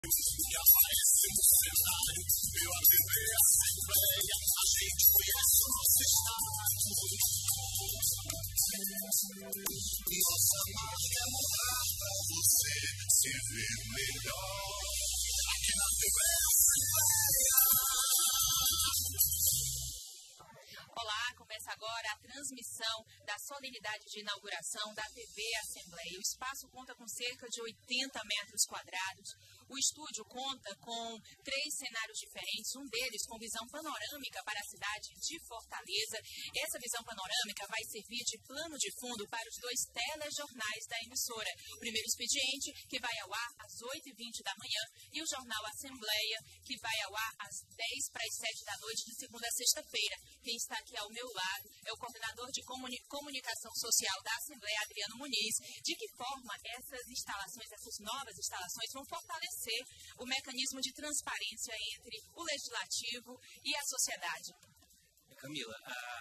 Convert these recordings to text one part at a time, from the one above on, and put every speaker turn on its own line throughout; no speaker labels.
E aparece no cenário, meu ATV Assembleia, a gente conhece o nosso estado. Nossa marca é mudar pra você se ver melhor. Aqui na TV Assembleia.
Olá, começa agora a transmissão da solenidade de inauguração da TV Assembleia. O espaço conta com cerca de 80 metros quadrados. O estúdio conta com 3 cenários diferentes, um deles com visão panorâmica para a cidade de Fortaleza. Essa visão panorâmica vai servir de plano de fundo para os 2 telejornais da emissora. O primeiro expediente, que vai ao ar às 8h20 da manhã, e o jornal Assembleia, que vai ao ar às 10 para as 7 da noite, de segunda a sexta-feira. Quem está aqui ao meu lado é o coordenador de comunicação social da Assembleia, Adriano Muniz. De que forma essas novas instalações vão fortalecer o mecanismo de transparência entre o legislativo e a sociedade?
Camila,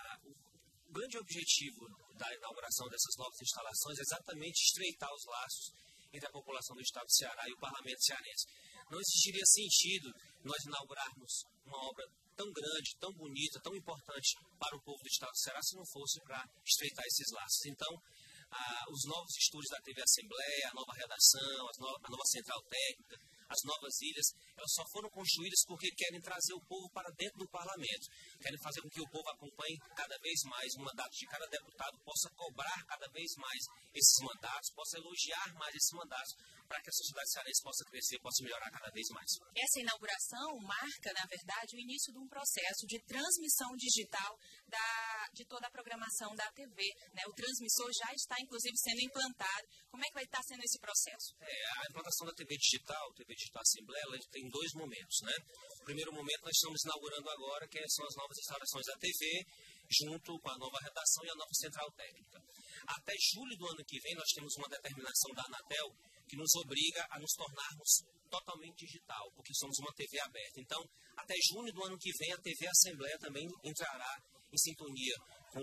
o grande objetivo da inauguração dessas novas instalações é exatamente estreitar os laços entre a população do estado do Ceará e o parlamento cearense. Não existiria sentido nós inaugurarmos uma obra tão grande, tão bonita, tão importante para o povo do estado do Ceará se não fosse para estreitar esses laços. Então, os novos estúdios da TV Assembleia, a nova redação, a nova central técnica, as novas ilhas, elas só foram construídas porque querem trazer o povo para dentro do parlamento. Querem fazer com que o povo acompanhe cada vez mais o mandato de cada deputado, possa cobrar cada vez mais esses mandatos, possa elogiar mais esses mandatos, para que a sociedade cearense possa crescer, possa melhorar cada vez mais.
Essa inauguração marca, na verdade, o início de um processo de transmissão digital de toda a programação da TV. Né? O transmissor já está, inclusive, sendo implantado. Como é que vai estar sendo esse processo?
A implantação da TV Digital Assembleia, ela tem 2 momentos. Né? O primeiro momento nós estamos inaugurando agora, que são as novas instalações da TV, junto com a nova redação e a nova central técnica. Até julho do ano que vem, nós temos uma determinação da Anatel que nos obriga a nos tornarmos totalmente digital, porque somos uma TV aberta. Então, até junho do ano que vem, a TV Assembleia também entrará em sintonia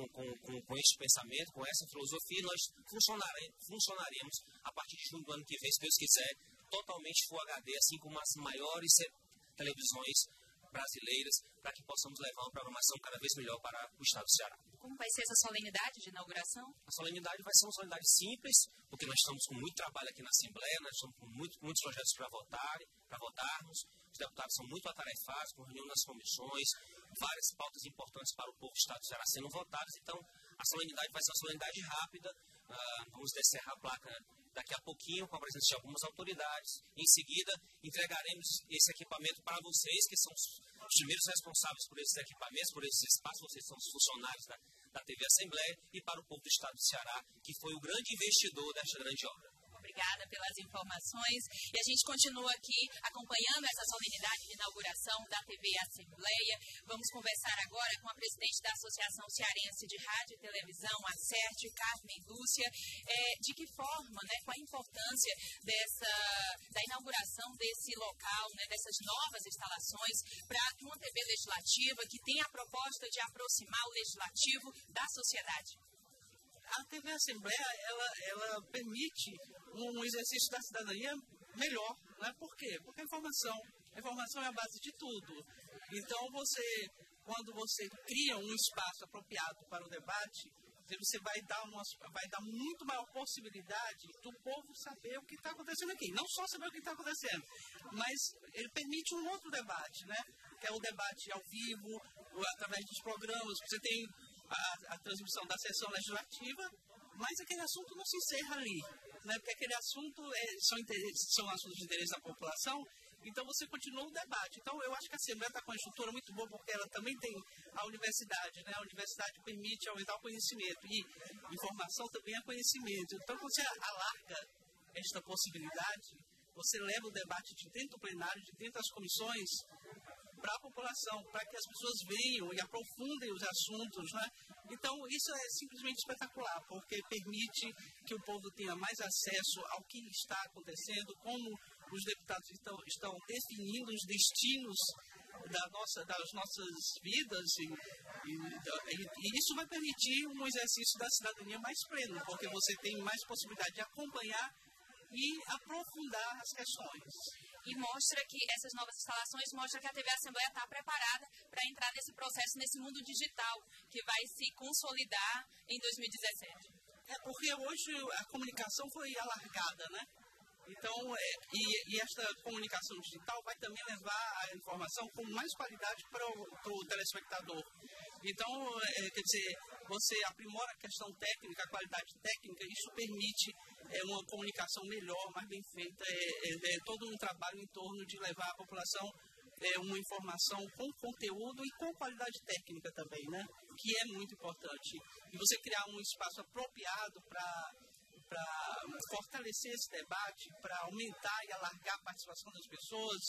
com este pensamento, com essa filosofia, e nós funcionaremos a partir de junho do ano que vem, se Deus quiser, totalmente Full HD, assim como as maiores televisões brasileiras, para que possamos levar uma programação cada vez melhor para o estado do Ceará.
Como vai ser essa solenidade de inauguração?
A solenidade vai ser uma solenidade simples, porque nós estamos com muito trabalho aqui na Assembleia, nós estamos com muitos projetos para votarmos, os deputados são muito atarefados, com reunião nas comissões, várias pautas importantes para o povo do estado do Ceará sendo votadas, então a solenidade vai ser uma solenidade rápida, vamos descerrar a placa daqui a pouquinho, com a presença de algumas autoridades. Em seguida, entregaremos esse equipamento para vocês, que são os primeiros responsáveis por esses equipamentos, por esses espaços. Vocês são os funcionários da TV Assembleia, e para o povo do estado do Ceará, que foi o grande investidor desta grande obra.
Obrigada pelas informações. E a gente continua aqui acompanhando essa solenidade de inauguração da TV Assembleia. Vamos conversar agora com a presidente da Associação Cearense de Rádio e Televisão, a ACERT, Carmen Lúcia. De que forma, qual a importância da inauguração desse local, dessas novas instalações, para uma TV legislativa que tem a proposta de aproximar o legislativo da sociedade?
A TV Assembleia, ela permite um exercício da cidadania melhor, né? Por quê? Porque a informação é a base de tudo. Então, quando você cria um espaço apropriado para o debate, você vai dar muito maior possibilidade do povo saber o que está acontecendo aqui. Não só saber o que está acontecendo, mas ele permite um outro debate, né? Que é o debate ao vivo, através dos programas. Você tem a transmissão da sessão legislativa, mas aquele assunto não se encerra ali, né? Porque aquele assunto são assuntos de interesse da população, então você continua o debate. Então eu acho que a Assembleia está com uma estrutura muito boa, porque ela também tem a universidade, né? A universidade permite aumentar o conhecimento, e informação também é conhecimento. Então quando você alarga esta possibilidade, você leva o debate de dentro do plenário, de dentro das comissões, para a população, para que as pessoas venham e aprofundem os assuntos, né? Então, isso é simplesmente espetacular, porque permite que o povo tenha mais acesso ao que está acontecendo, como os deputados estão definindo os destinos das nossas vidas, e isso vai permitir um exercício da cidadania mais pleno, porque você tem mais possibilidade de acompanhar e aprofundar as questões.
E mostra que essas novas instalações mostram que a TV Assembleia está preparada para entrar nesse processo, nesse mundo digital, que vai se consolidar em 2017.
Porque hoje a comunicação foi alargada, né? Então, e esta comunicação digital vai também levar a informação com mais qualidade para o telespectador. Então, quer dizer, você aprimora a questão técnica, a qualidade técnica, isso permite uma comunicação melhor, mais bem feita, todo um trabalho em torno de levar à população uma informação com conteúdo e com qualidade técnica também, né? Que é muito importante. E você criar um espaço apropriado para fortalecer esse debate, para aumentar e alargar a participação das pessoas,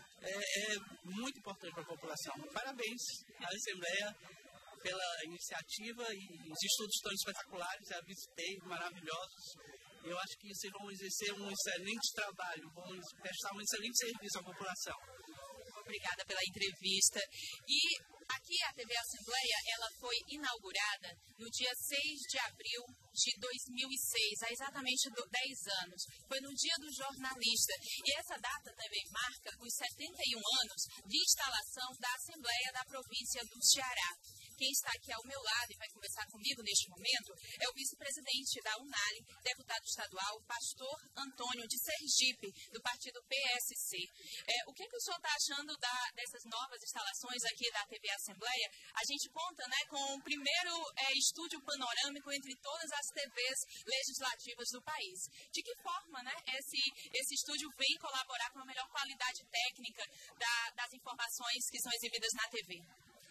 é muito importante para a população. Parabéns à Assembleia pela iniciativa, e os estudos estão espetaculares, já visitei, maravilhosos. Eu acho que vocês vão exercer um excelente trabalho, vão prestar um excelente serviço à população.
Obrigada pela entrevista. E aqui a TV Assembleia, ela foi inaugurada no dia 6 de abril de 2006, há exatamente 10 anos. Foi no Dia do Jornalista. E essa data também marca os 71 anos de instalação da Assembleia da província do Ceará. Quem está aqui ao meu lado e vai conversar comigo neste momento é o vice-presidente da UNALI, deputado estadual, pastor Antônio de Sergipe, do partido PSC. O que o senhor está achando dessas novas instalações aqui da TV Assembleia? A gente conta, né, com o primeiro estúdio panorâmico entre todas as TVs legislativas do país. De que forma, né, esse estúdio vem colaborar com a melhor qualidade técnica das informações que são exibidas na TV?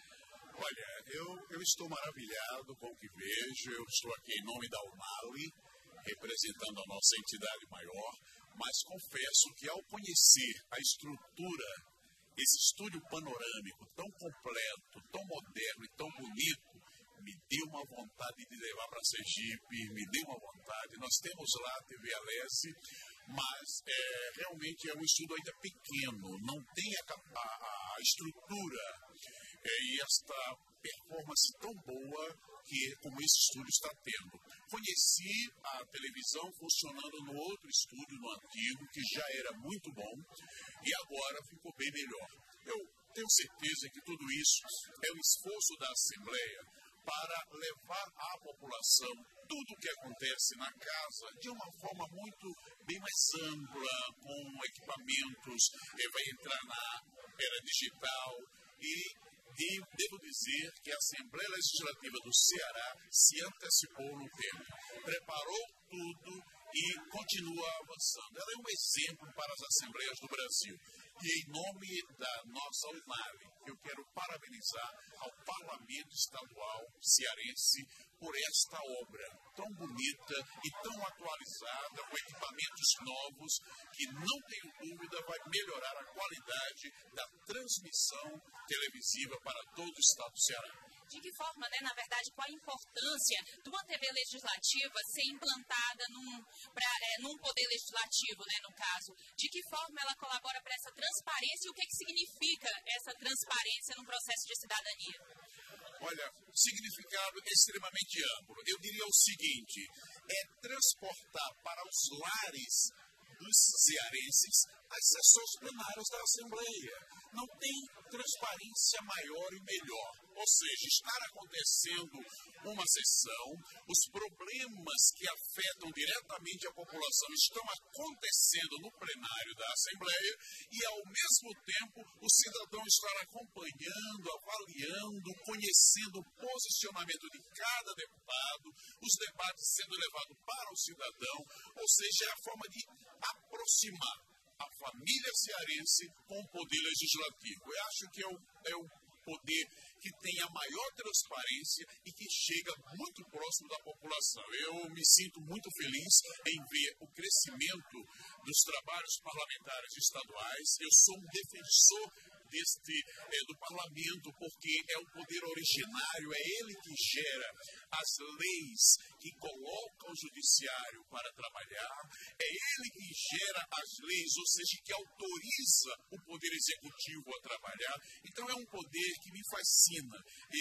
Olha, eu estou maravilhado com o que vejo. Eu estou aqui em nome da UNALI, representando a nossa entidade maior, mas confesso que ao conhecer a estrutura, esse estúdio panorâmico tão completo, tão moderno e tão bonito, me deu uma vontade de levar para Sergipe, me deu uma vontade. Nós temos lá a TV Alesse, mas realmente é um estudo ainda pequeno, não tem a estrutura e esta performance tão boa como esse estúdio está tendo. Conheci a televisão funcionando no outro estúdio, no antigo, que já era muito bom, e agora ficou bem melhor. Eu tenho certeza que tudo isso é um esforço da Assembleia para levar à população tudo o que acontece na casa de uma forma muito bem mais ampla, com equipamentos, vai entrar na era digital e devo dizer que a Assembleia Legislativa do Ceará se antecipou no tempo, preparou tudo e continua avançando. Ela é um exemplo para as Assembleias do Brasil. E em nome da nossa UNALI, eu quero parabenizar ao Parlamento Estadual cearense por esta obra tão bonita e tão atualizada, com equipamentos novos, que não tenho dúvida vai melhorar a qualidade da transmissão televisiva para todo o estado do Ceará.
De que forma, né, na verdade, qual a importância de uma TV legislativa ser implantada num poder legislativo, né, no caso? De que forma ela colabora para essa transparência e o que significa essa transparência no processo de cidadania?
Olha, significado extremamente amplo. Eu diria o seguinte, é transportar para os lares dos cearenses as sessões plenárias da Assembleia. Não tem transparência maior e melhor. Ou seja, estar acontecendo uma sessão, os problemas que afetam diretamente a população estão acontecendo no plenário da Assembleia e, ao mesmo tempo, o cidadão estar acompanhando, avaliando, conhecendo o posicionamento de cada deputado, os debates sendo levados para o cidadão, ou seja, é a forma de aproximar a família cearense com o poder legislativo. Eu acho que é o poder que tem a maior transparência e que chega muito próximo da população. Eu me sinto muito feliz em ver o crescimento dos trabalhos parlamentares estaduais. Eu sou um defensor do parlamento, porque é o poder originário, é ele que gera as leis que coloca o judiciário para trabalhar, é ele que gera as leis, ou seja, que autoriza o poder executivo a trabalhar. Então é um poder que me fascina.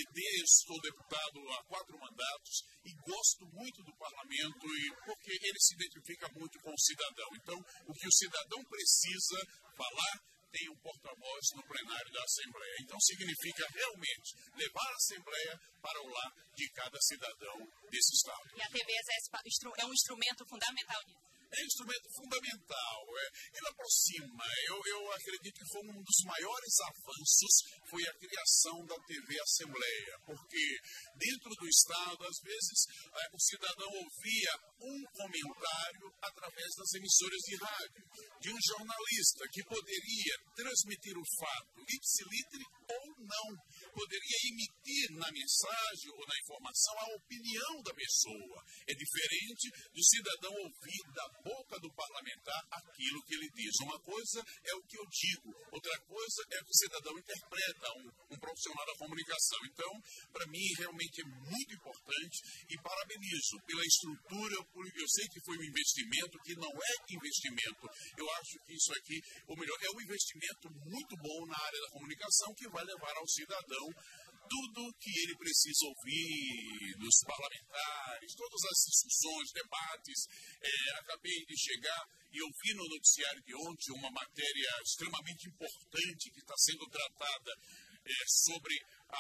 Sou deputado há 4 mandatos e gosto muito do parlamento porque ele se identifica muito com o cidadão. Então, o que o cidadão precisa falar, tem um porta-voz no plenário da Assembleia. Então, significa realmente levar a Assembleia para o lar de cada cidadão desse Estado.
E a TV é um instrumento fundamental nisso.
É um instrumento fundamental, ele aproxima. Eu acredito que foi um dos maiores avanços, foi a criação da TV Assembleia, porque dentro do Estado, às vezes, o cidadão ouvia um comentário através das emissoras de rádio, de um jornalista que poderia transmitir o fato ipsilítere ou não, poderia emitir na mensagem ou na informação a opinião da pessoa. É diferente do cidadão ouvir da boca do parlamentar aquilo que ele diz. Uma coisa é o que eu digo, outra coisa é o que o cidadão interpreta, um profissional da comunicação. Então, para mim, realmente é muito importante e parabenizo pela estrutura, porque eu sei que foi um investimento que não é investimento. Eu acho que isso aqui, ou melhor, é um investimento muito bom na área da comunicação que vai levar ao cidadão tudo que ele precisa ouvir dos parlamentares, todas as discussões, debates. Acabei de chegar e ouvi no noticiário de ontem uma matéria extremamente importante que está sendo tratada sobre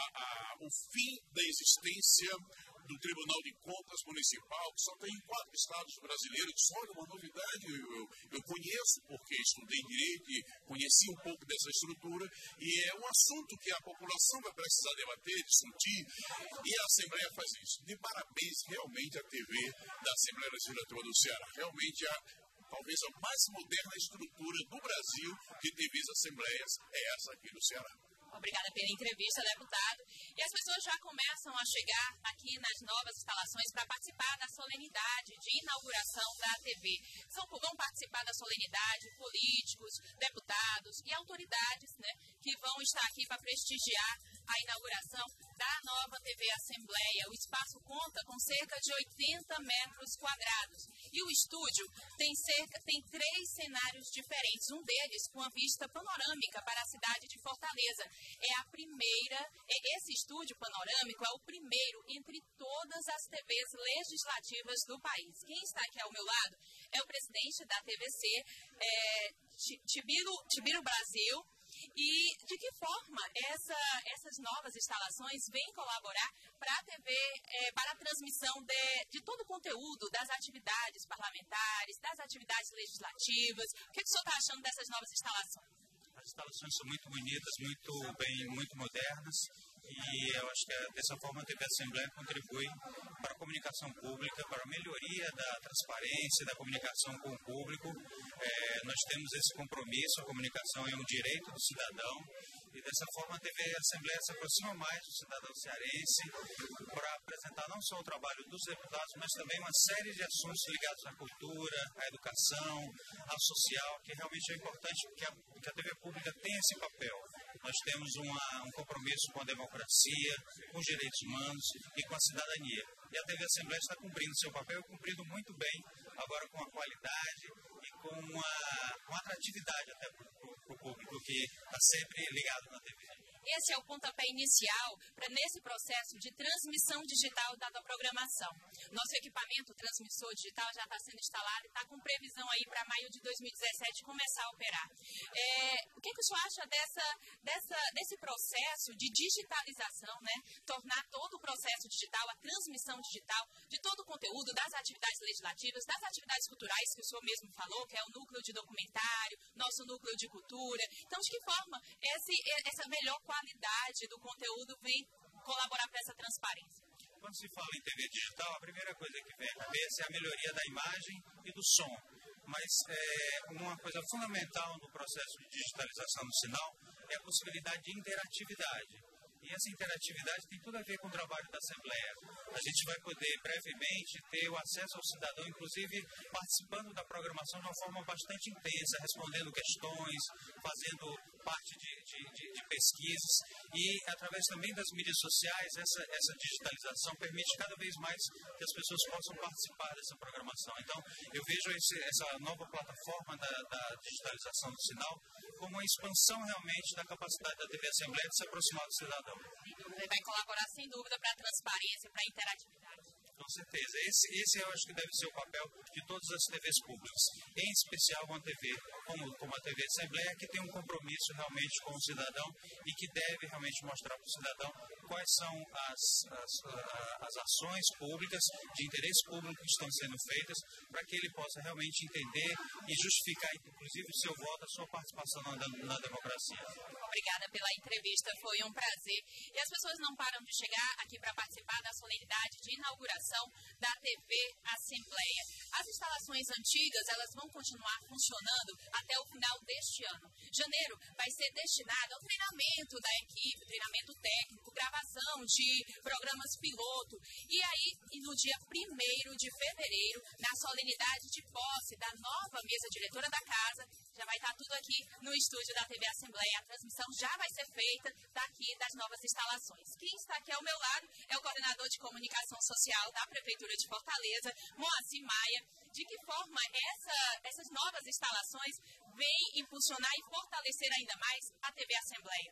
o fim da existência do Tribunal de Contas Municipal, que só tem 4 estados brasileiros. Olha, uma novidade, eu conheço, porque estudei Direito e conheci um pouco dessa estrutura, e é um assunto que a população vai precisar debater, discutir, e a Assembleia faz isso. De parabéns, realmente, à TV da Assembleia Legislativa do Ceará. Realmente, talvez a mais moderna estrutura do Brasil de TVs Assembleias é essa aqui do Ceará.
Obrigada pela entrevista, deputado. E as pessoas já começam a chegar aqui nas novas instalações para participar da solenidade de inauguração da TV. Vão participar da solenidade políticos, deputados e autoridades, né, que vão estar aqui para prestigiar a inauguração da nova TV Assembleia. O espaço conta com cerca de 80 metros quadrados. E o estúdio tem 3 cenários diferentes, um deles com a vista panorâmica para a cidade de Fortaleza. Esse estúdio panorâmico é o primeiro entre todas as TVs legislativas do país. Quem está aqui ao meu lado é o presidente da TVC, Tibiro Brasil. E de que forma essas novas instalações vêm colaborar para a TV, para a transmissão de todo o conteúdo das atividades parlamentares, das atividades legislativas? O que o senhor está achando dessas novas instalações?
As instalações são muito bonitas, muito modernas, e eu acho que dessa forma a TV Assembleia contribui para a comunicação pública, para a melhoria da transparência, da comunicação com o público. Nós temos esse compromisso, a comunicação é um direito do cidadão, e dessa forma a TV Assembleia se aproxima mais do cidadão cearense para apresentar não só o trabalho dos deputados, mas também uma série de assuntos ligados à cultura, à educação, ao social, que realmente é importante que a TV pública tenha esse papel. Nós temos um compromisso com a democracia, com os direitos humanos e com a cidadania. E a TV Assembleia está cumprindo seu papel, cumprindo muito bem, agora com a qualidade e com uma atratividade até para o público que está sempre ligado na TV.
Esse é o pontapé inicial para nesse processo de transmissão digital da programação. Nosso equipamento transmissor digital já está sendo instalado e está com previsão aí para maio de 2017 começar a operar. O que o senhor acha desse processo de digitalização, né? Tornar todo o processo digital, a transmissão digital de todo o conteúdo das atividades legislativas, das atividades culturais que o senhor mesmo falou, que é o núcleo de documentário, nosso núcleo de cultura. Então, de que forma essa melhor qualidade do conteúdo vem colaborar para essa transparência?
Quando se fala em TV digital, a primeira coisa que vem à cabeça é a melhoria da imagem e do som. Mas uma coisa fundamental no processo de digitalização do sinal é a possibilidade de interatividade. E essa interatividade tem tudo a ver com o trabalho da Assembleia. A gente vai poder brevemente ter o acesso ao cidadão, inclusive participando da programação de uma forma bastante intensa, respondendo questões, fazendo parte de pesquisas e, através também das mídias sociais, essa digitalização permite cada vez mais que as pessoas possam participar dessa programação. Então, eu vejo essa nova plataforma da digitalização do sinal como uma expansão realmente da capacidade da TV Assembleia de se aproximar do cidadão.
Ele vai colaborar, sem dúvida, para a transparência, para a interatividade.
Com certeza. Esse eu acho que deve ser o papel de todas as TVs públicas, em especial uma TV como a TV Assembleia, que tem um compromisso realmente com o cidadão e que deve realmente mostrar para o cidadão quais são as ações públicas, de interesse público que estão sendo feitas, para que ele possa realmente entender e justificar, inclusive, o seu voto, a sua participação na democracia.
Obrigada pela entrevista, foi um prazer. E as pessoas não param de chegar aqui para participar da solenidade de inauguração da TV Assembleia. As instalações antigas, elas vão continuar funcionando até o final deste ano. Janeiro vai ser destinado ao treinamento da equipe, treinamento técnico, gravação de programas piloto. E aí, no dia 1º de fevereiro, na solenidade de posse da nova mesa diretora da casa, já vai estar tudo aqui no estúdio da TV Assembleia. A transmissão já vai ser feita daqui das novas instalações. Quem está aqui ao meu lado é o coordenador de comunicação social da Prefeitura de Fortaleza, Moacir Maia. De que forma essas novas instalações vêm impulsionar e fortalecer ainda mais a TV Assembleia?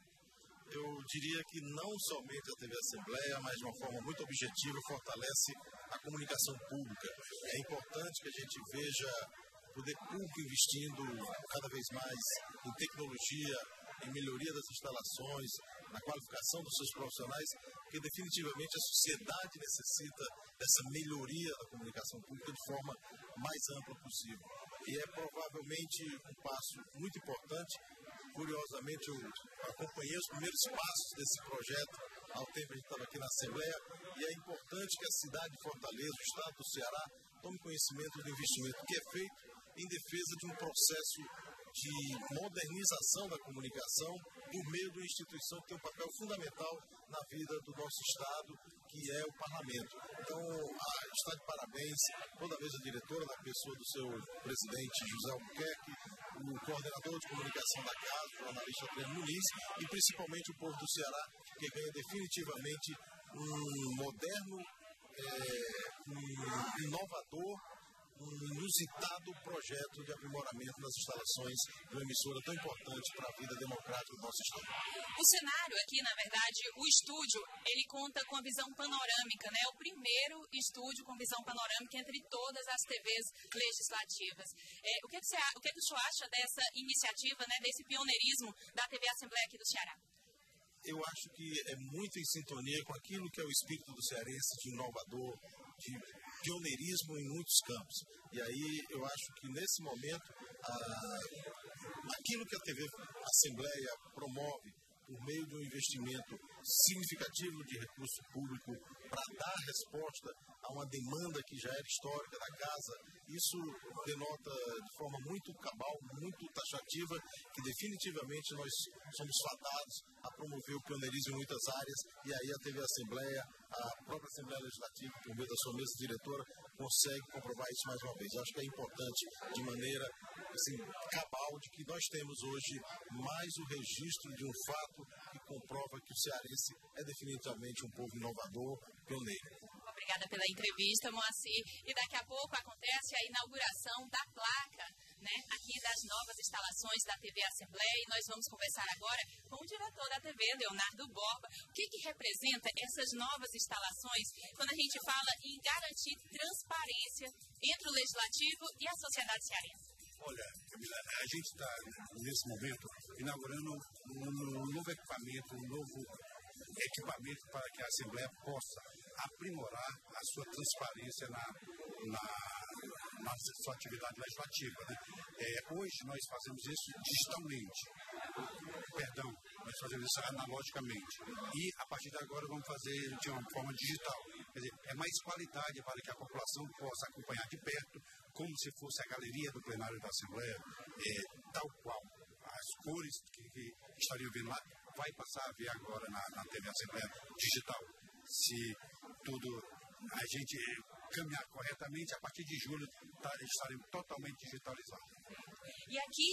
Eu diria que não somente a TV Assembleia, mas de uma forma muito objetiva, fortalece a comunicação pública. É importante que a gente veja o poder público investindo cada vez mais em tecnologia, em melhoria das instalações, na qualificação dos seus profissionais, porque definitivamente a sociedade necessita dessa melhoria da comunicação pública de forma mais ampla possível. E é provavelmente um passo muito importante. Curiosamente, eu acompanhei os primeiros passos desse projeto ao tempo que a gente estava aqui na Assembleia, e é importante que a cidade de Fortaleza, o estado do Ceará, tome conhecimento do investimento que é feito em defesa de um processo de modernização da comunicação por meio de uma instituição que tem um papel fundamental na vida do nosso Estado, que é o Parlamento. Então, está de parabéns toda vez a diretora, na pessoa do seu presidente José Albuquerque, o coordenador de comunicação da casa, o jornalista Adriano Muniz, e principalmente o povo do Ceará, que ganha definitivamente um moderno, um inovador, um inusitado projeto de aprimoramento das instalações de uma emissora tão importante para a vida democrática do nosso Estado.
O cenário aqui, na verdade, o estúdio, ele conta com a visão panorâmica, né? O primeiro estúdio com visão panorâmica entre todas as TVs legislativas. O que o senhor acha dessa iniciativa, né, desse pioneirismo da TV Assembleia aqui do Ceará?
Eu acho que é muito em sintonia com aquilo que é o espírito do cearense de inovador, de pioneirismo em muitos campos. E aí eu acho que nesse momento, aquilo que a TV Assembleia promove por meio de um investimento significativo de recurso público para dar resposta a uma demanda que já era histórica da casa, isso denota de forma muito cabal, muito taxativa, que definitivamente nós somos fadados a promover o pioneirismo em muitas áreas, e aí a TV Assembleia, a própria Assembleia Legislativa, por meio da sua mesa diretora, consegue comprovar isso mais uma vez. Eu acho que é importante, de maneira assim, cabal, de que nós temos hoje mais o registro de um fato que comprova que o cearense é definitivamente um povo inovador, pioneiro.
Obrigada pela entrevista, Moacir. E daqui a pouco acontece a inauguração da placa, né, aqui das novas instalações da TV Assembleia, e nós vamos conversar agora com o diretor da TV, Leonardo Borba. O que representa essas novas instalações quando a gente fala em garantir transparência entre o Legislativo e a sociedade cearense?
Olha, Camila, a gente está, nesse momento, inaugurando um novo equipamento para que a Assembleia possa aprimorar a sua transparência na sua atividade legislativa, né? Hoje nós fazemos isso digitalmente, nós fazemos isso analogicamente, e a partir de agora vamos fazer de uma forma digital. Quer dizer, é mais qualidade para que a população possa acompanhar de perto, como se fosse a galeria do plenário da Assembleia, tal qual as cores que estariam vendo lá, vai passar a ver agora na TV Assembleia digital. Se tudo a gente caminhar corretamente, a partir de julho estaremos totalmente digitalizados.
E aqui,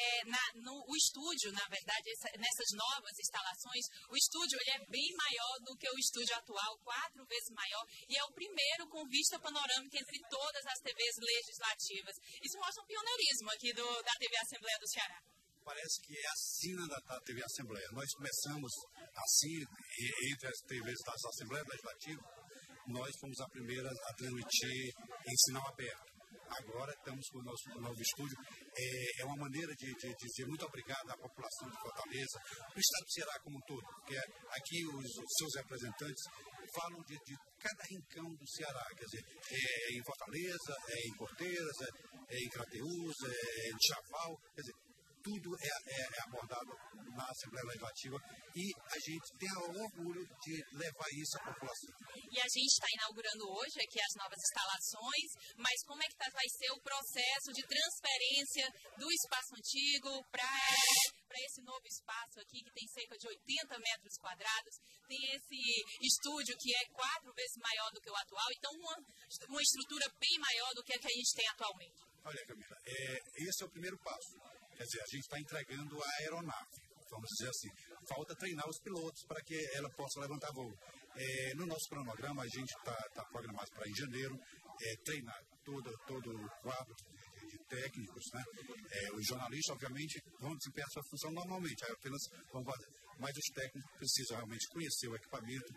o estúdio, na verdade, nessas novas instalações, o estúdio ele é bem maior do que o estúdio atual, 4 vezes maior, e é o primeiro com vista panorâmica entre todas as TVs legislativas. Isso mostra um pioneirismo aqui da TV Assembleia do Ceará.
Parece que é a sina da TV Assembleia. Nós começamos assim, entre as TVs da Assembleia Legislativa, nós fomos a primeira a transmitir em sinal aberto. Agora estamos com o nosso novo estúdio. É uma maneira de dizer muito obrigado à população de Fortaleza, do estado do Ceará como um todo, porque aqui os seus representantes falam de cada rincão do Ceará, quer dizer, em Fortaleza, em Porteiras, em Crateús, em Chaval, quer dizer, tudo é abordado na Assembleia Legislativa e a gente tem o orgulho de levar isso à população.
E a gente está inaugurando hoje aqui as novas instalações, mas como é que vai ser o processo de transferência do espaço antigo para esse novo espaço aqui, que tem cerca de 80 metros quadrados, tem esse estúdio que é 4 vezes maior do que o atual, então uma estrutura bem maior do que a gente tem atualmente.
Olha, Camila, esse é o primeiro passo. Quer dizer, a gente está entregando a aeronave, vamos dizer assim. Falta treinar os pilotos para que ela possa levantar voo. No nosso cronograma, a gente está programado para em janeiro treinar todo o quadro de técnicos, né? Os jornalistas, obviamente, vão desempenhar sua função normalmente, apenas vão fazer. Mas os técnicos precisam realmente conhecer o equipamento,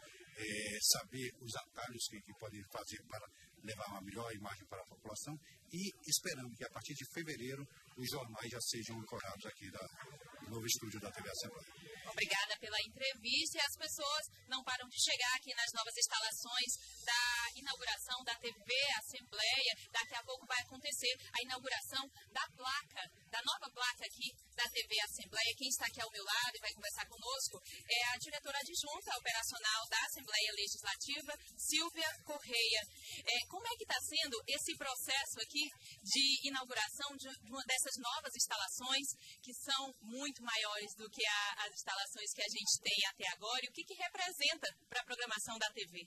saber os atalhos que podem fazer para levar uma melhor imagem para a população e esperando que a partir de fevereiro os jornais já sejam ancorados aqui do novo estúdio da TV Assembleia.
Obrigada pela entrevista e as pessoas não param de chegar aqui nas novas instalações da inauguração da TV Assembleia. Daqui a pouco vai acontecer a inauguração da nova placa aqui da TV Assembleia. Quem está aqui ao meu lado e vai conversar conosco é a diretora adjunta operacional da Assembleia Legislativa, Silvia Correia. Como é que está sendo esse processo aqui de inauguração dessas novas instalações, que são muito maiores do que as instalações que a gente tem até agora, e o que representa para a programação da TV?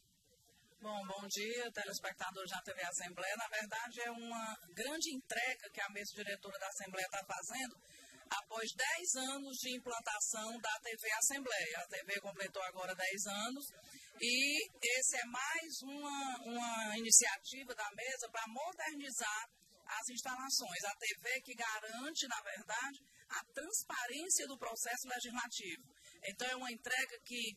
Bom dia, telespectadores da TV Assembleia. Na verdade, é uma grande entrega que a mesa diretora da Assembleia está fazendo após 10 anos de implantação da TV Assembleia. A TV completou agora 10 anos e esse é mais uma iniciativa da mesa para modernizar as instalações. A TV que garante, na verdade, a transparência do processo legislativo. Então, é uma entrega que,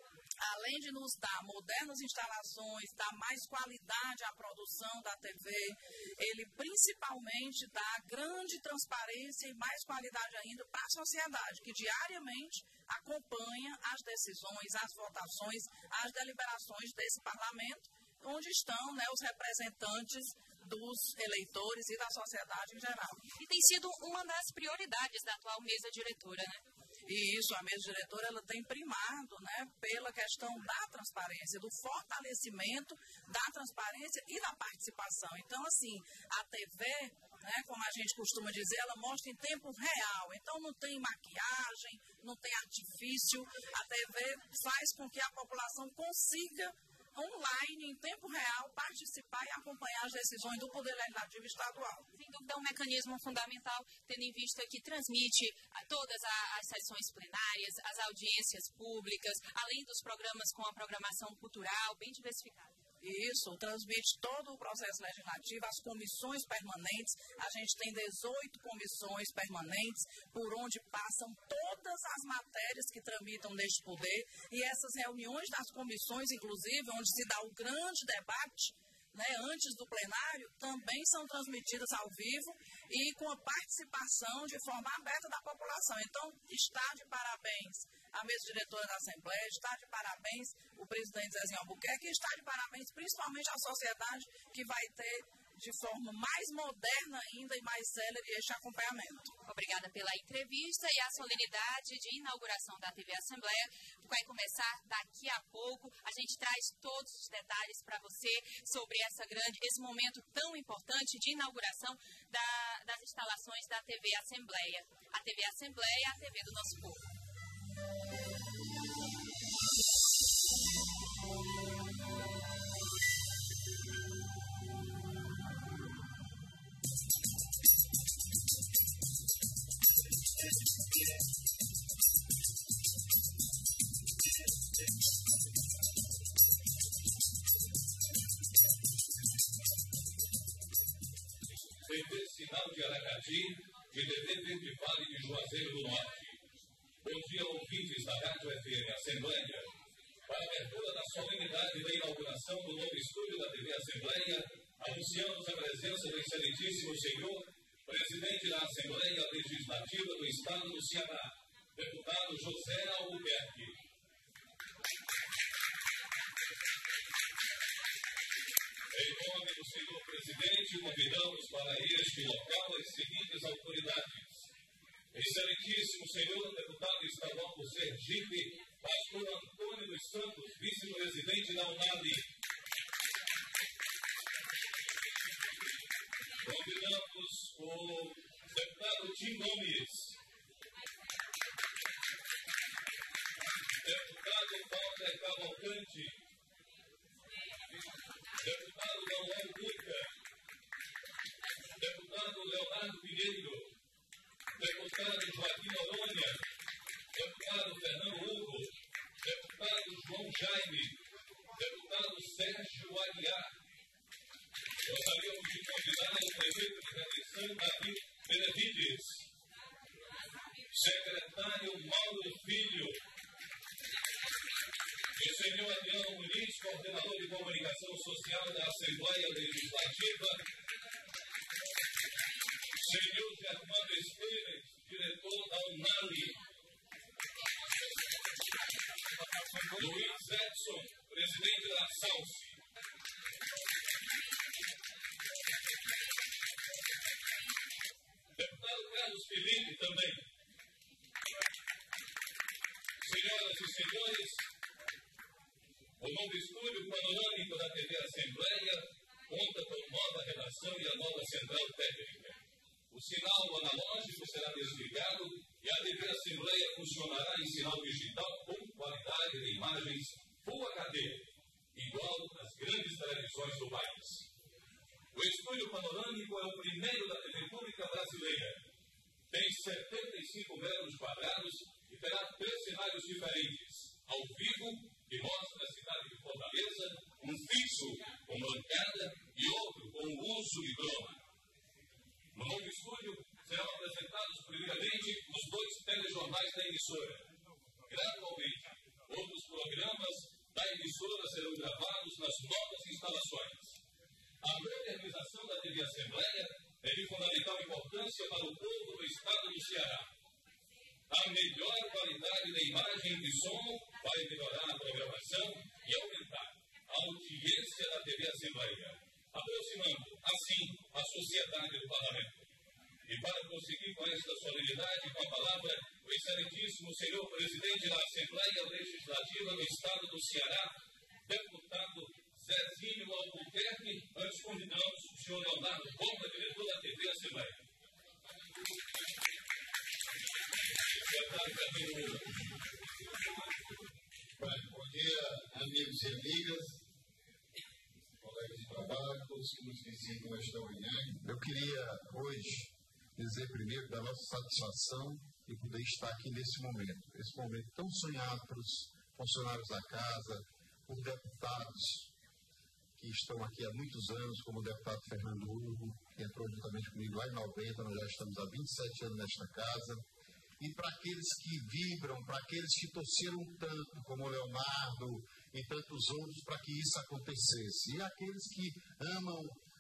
além de nos dar modernas instalações, dar mais qualidade à produção da TV, ele principalmente dá grande transparência e mais qualidade ainda para a sociedade, que diariamente acompanha as decisões, as votações, as deliberações desse parlamento, onde estão os representantes dos eleitores e da sociedade em geral.
E tem sido uma das prioridades da atual mesa diretora, né?
E isso, a mesa diretora, ela tem primado, pela questão da transparência, do fortalecimento da transparência e da participação. Então, assim, a TV, como a gente costuma dizer, ela mostra em tempo real. Então, não tem maquiagem, não tem artifício. A TV faz com que a população consiga online, em tempo real, participar e acompanhar as decisões do Poder Legislativo Estadual.
Sem dúvida, é um mecanismo fundamental, tendo em vista que transmite todas as sessões plenárias, as audiências públicas, além dos programas com a programação cultural, bem diversificada.
Isso, transmite todo o processo legislativo, as comissões permanentes. A gente tem 18 comissões permanentes, por onde passam todas as matérias que tramitam neste poder. E essas reuniões das comissões, inclusive, onde se dá o grande debate, antes do plenário, também são transmitidas ao vivo e com a participação de forma aberta da população. Então, está de parabéns a mesa diretora da Assembleia, está de parabéns o presidente Zezinho Albuquerque, e está de parabéns principalmente a sociedade, que vai ter de forma mais moderna ainda e mais célere este acompanhamento.
Obrigada pela entrevista, e a solenidade de inauguração da TV Assembleia vai começar daqui a pouco. A gente traz todos os detalhes para você sobre esse momento tão importante de inauguração das instalações da TV Assembleia. A TV Assembleia é a TV do nosso povo.
TV Sinal de Aracati e TV Verde Vale de Juazeiro do Norte. Bom dia, ouvintes da Rádio FM Assembleia. Para a abertura da solenidade da inauguração do novo estúdio da TV Assembleia, anunciamos a presença do excelentíssimo senhor, presidente da Assembleia Legislativa do Estado do Ceará, deputado José Albuquerque. Em nome do senhor presidente, convidamos para este local as seguintes autoridades. Excelentíssimo senhor deputado estadual do Sergipe, pastor Antônio dos Santos, vice-presidente da UNALI. Convidamos o deputado Tim Gomes, deputado Walter Cavalcante, deputado Manuel Duca, deputado Leonardo Pinheiro, deputado Joaquim Noronha, deputado Fernando Hugo, deputado João Jaime, deputado Sérgio Aguiar. Gostaríamos de convidar o prefeito de Redenção, Davi Benevides, secretário Mauro Filho, o senhor Adriano Muniz, coordenador de comunicação social da Assembleia Legislativa, senhor Germano Esteves, diretor da UNALI, Luiz Edson, presidente da SALSE, deputado Carlos Felipe também. Senhoras e senhores, o novo estúdio panorâmico da TV Assembleia conta com nova redação e a nova central técnica. O sinal analógico será desligado e a TV Assembleia funcionará em sinal digital com qualidade de imagens Full HD, igual às grandes televisões do país. O estúdio panorâmico é o primeiro da TV pública brasileira. Tem 75 metros quadrados e terá 3 cenários diferentes. Ao vivo, que mostra a cidade de Fortaleza, um fixo com bancada e outro com o uso de drone. No novo estúdio serão apresentados primeiramente os 2 telejornais da emissora. Gradualmente, outros programas da emissora serão gravados nas novas instalações. A modernização da TV Assembleia é de fundamental importância para o povo do estado do Ceará. A melhor qualidade da imagem e de som vai melhorar a programação e aumentar a audiência da TV Assembleia, aproximando, assim, a sociedade do Parlamento. E para prosseguir com esta solenidade, com a palavra, o excelentíssimo senhor presidente da Assembleia Legislativa do Estado do Ceará, deputado Zezinho Albuquerque, nós convidamos o senhor Leonardo Bomba, diretor da TV Assembleia.
Bom dia, amigos e amigas, colegas de trabalho, todos que nos visitam esta manhã. Eu queria hoje dizer primeiro da nossa satisfação de poder estar aqui nesse momento tão sonhado pelos funcionários da casa, por deputados que estão aqui há muitos anos, como o deputado Fernando Hugo, que entrou juntamente comigo lá em 90, nós já estamos há 27 anos nesta casa. E para aqueles que vibram, para aqueles que torceram tanto, como o Leonardo e tantos outros, para que isso acontecesse. E aqueles que amam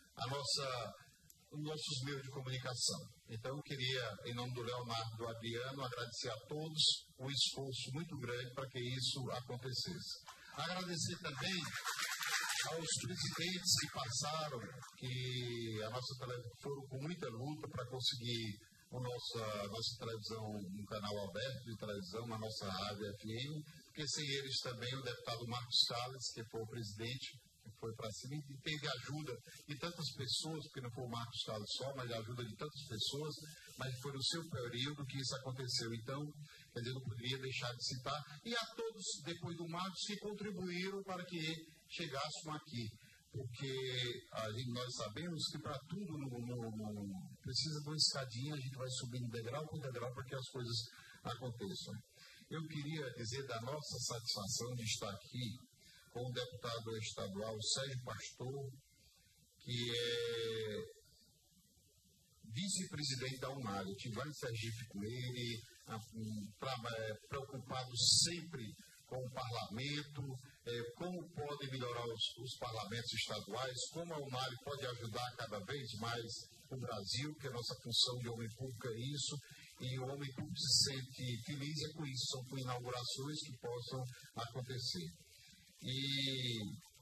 os nossos meios de comunicação. Então, eu queria, em nome do Leonardo e do Adriano, agradecer a todos o esforço muito grande para que isso acontecesse. Agradecer também aos presidentes que passaram, que a nossa televisão foram com muita luta para conseguir a nossa televisão, um canal aberto de televisão, na nossa rádio FM, porque sem eles também o deputado Marcos Salles, que foi o presidente, que foi para cima e teve ajuda de tantas pessoas, porque não foi o Marcos Salles só, mas a ajuda de tantas pessoas, mas foi no seu período que isso aconteceu. Então, quer dizer, não poderia deixar de citar. E a todos, depois do Marcos, que contribuíram para que chegássemos aqui. Porque nós sabemos que para tudo precisa de uma escadinha, a gente vai subindo degrau por degrau para que as coisas aconteçam. Eu queria dizer da nossa satisfação de estar aqui com o deputado estadual Sérgio Pastor, que é vice-presidente da UNAL. Eu estive lá em Sergipe com ele, preocupado sempre com o parlamento, como pode melhorar os parlamentos estaduais, como a UNAL pode ajudar cada vez mais o Brasil, que a nossa função de homem público é isso, e o homem público se sente feliz com isso, são com inaugurações que possam acontecer. E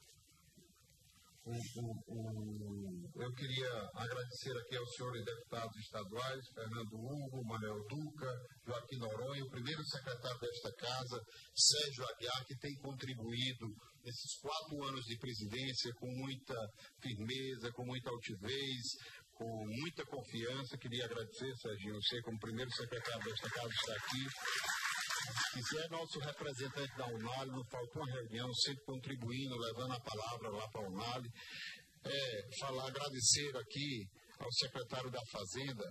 eu queria agradecer aqui aos senhores deputados estaduais, Fernando Hugo, Manuel Duca, Joaquim Noronha, o primeiro secretário desta casa, Sérgio Aguiar, que tem contribuído nesses 4 anos de presidência com muita firmeza, com muita altivez, com muita confiança. Queria agradecer, Sérgio, você como primeiro secretário desta casa está aqui. Se é nosso representante da UNAL, não faltou uma reunião, sempre contribuindo, levando a palavra lá para a UNAL. Agradecer aqui ao secretário da Fazenda,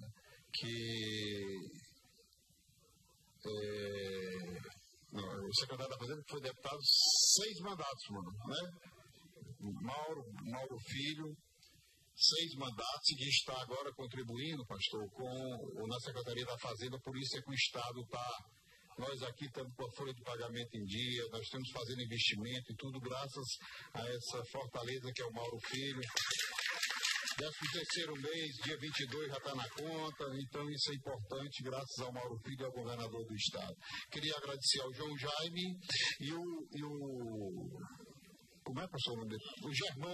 o secretário da Fazenda foi deputado 6 mandatos, né? Mauro Filho, 6 mandatos, e que está agora contribuindo, pastor, na Secretaria da Fazenda. Por isso é que o Estado está... Nós aqui estamos com a folha de pagamento em dia, nós estamos fazendo investimento e tudo graças a essa fortaleza que é o Mauro Filho. 13º mês, dia 22, já está na conta, então isso é importante, graças ao Mauro Filho e ao governador do Estado. Queria agradecer ao João Jaime e como é, pastor, o nome dele? O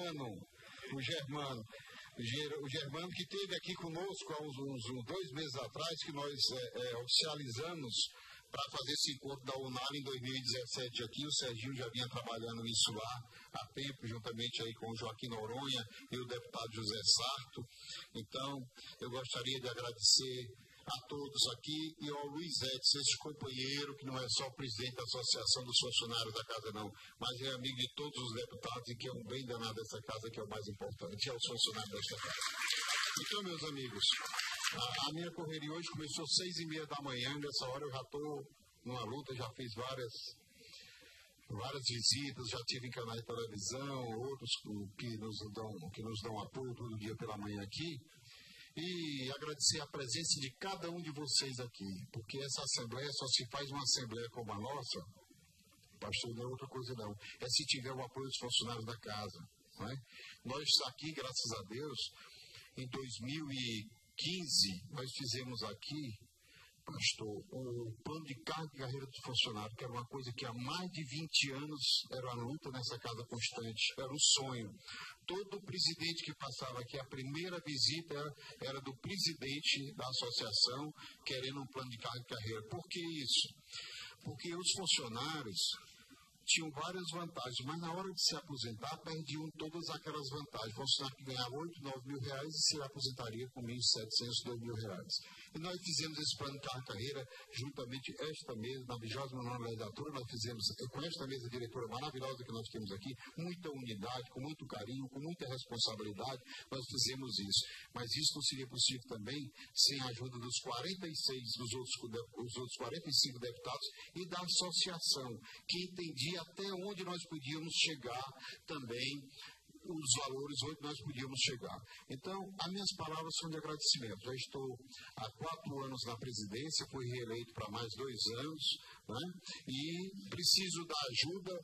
Germano, que esteve aqui conosco há uns 2 meses atrás, que nós oficializamos para fazer esse encontro da UNAL em 2017 aqui. O Serginho já vinha trabalhando nisso lá há tempo, juntamente aí com o Joaquim Noronha e o deputado José Sarto. Então, eu gostaria de agradecer a todos aqui e ao Luiz Edson, esse companheiro que não é só presidente da Associação dos Funcionários da Casa, não, mas é amigo de todos os deputados e que é um bem danado dessa casa, que é o mais importante, é os funcionários desta casa. Então, meus amigos, a minha correria hoje começou 6h30 da manhã, nessa hora eu já estou numa luta, já fiz várias visitas, já tive em canais de televisão, outros que nos dão apoio todo dia pela manhã aqui. E agradecer a presença de cada um de vocês aqui, porque essa Assembleia só se faz uma Assembleia como a nossa, pastor, não é outra coisa não, é se tiver o apoio dos funcionários da casa. Não é? Nós aqui, graças a Deus, em 2015, nós fizemos aqui, pastor, o plano de carga e carreira dos funcionários, que era uma coisa que há mais de 20 anos era uma luta nessa casa constante, era um sonho. Todo presidente que passava aqui, a primeira visita era do presidente da associação, querendo um plano de carga e carreira. Por que isso? Porque os funcionários tinham várias vantagens, mas na hora de se aposentar, perdiam todas aquelas vantagens. O funcionário que ganhava 8, 9 mil reais e se aposentaria com 1.700, 2 mil reais. E nós fizemos esse plano de carga e carreira, juntamente esta mesa, na 29ª legislatura, nós fizemos, com esta mesa diretora maravilhosa que nós temos aqui, muita unidade, com muito carinho, com muita responsabilidade, nós fizemos isso. Mas isso não seria possível também sem a ajuda dos 46, dos outros 45 deputados e da associação, que entendia até onde nós podíamos chegar também, os valores onde nós podíamos chegar. Então, as minhas palavras são de agradecimento. Já estou há 4 anos na presidência, fui reeleito para mais 2 anos, né? E preciso da ajuda.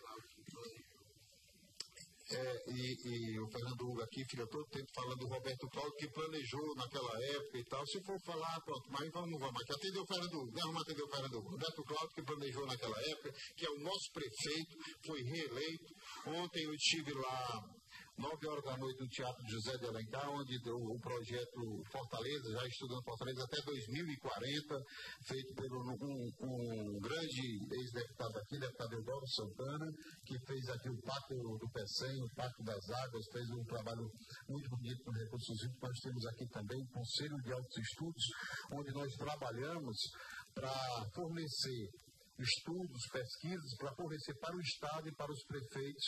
E o Fernando Hugo aqui fica todo tempo falando do Roberto Cláudio, que planejou naquela época e tal. Se for falar, pronto, mas vamos aqui. Atendeu o Fernando Hugo, vamos atender o Fernando Hugo. Roberto Cláudio, que planejou naquela época, que é o nosso prefeito, foi reeleito. Ontem eu estive lá 9h da noite no Teatro José de Alencar, onde o projeto Fortaleza, já estudando Fortaleza até 2040, feito por um grande ex-deputado aqui, deputado Eudoro Santana, que fez aqui o Pacto do PECEM, o Pacto das Águas, fez um trabalho muito bonito com recursos hídricos. Nós temos aqui também o Conselho de Altos Estudos, onde nós trabalhamos para fornecer estudos, pesquisas, para fornecer para o Estado e para os prefeitos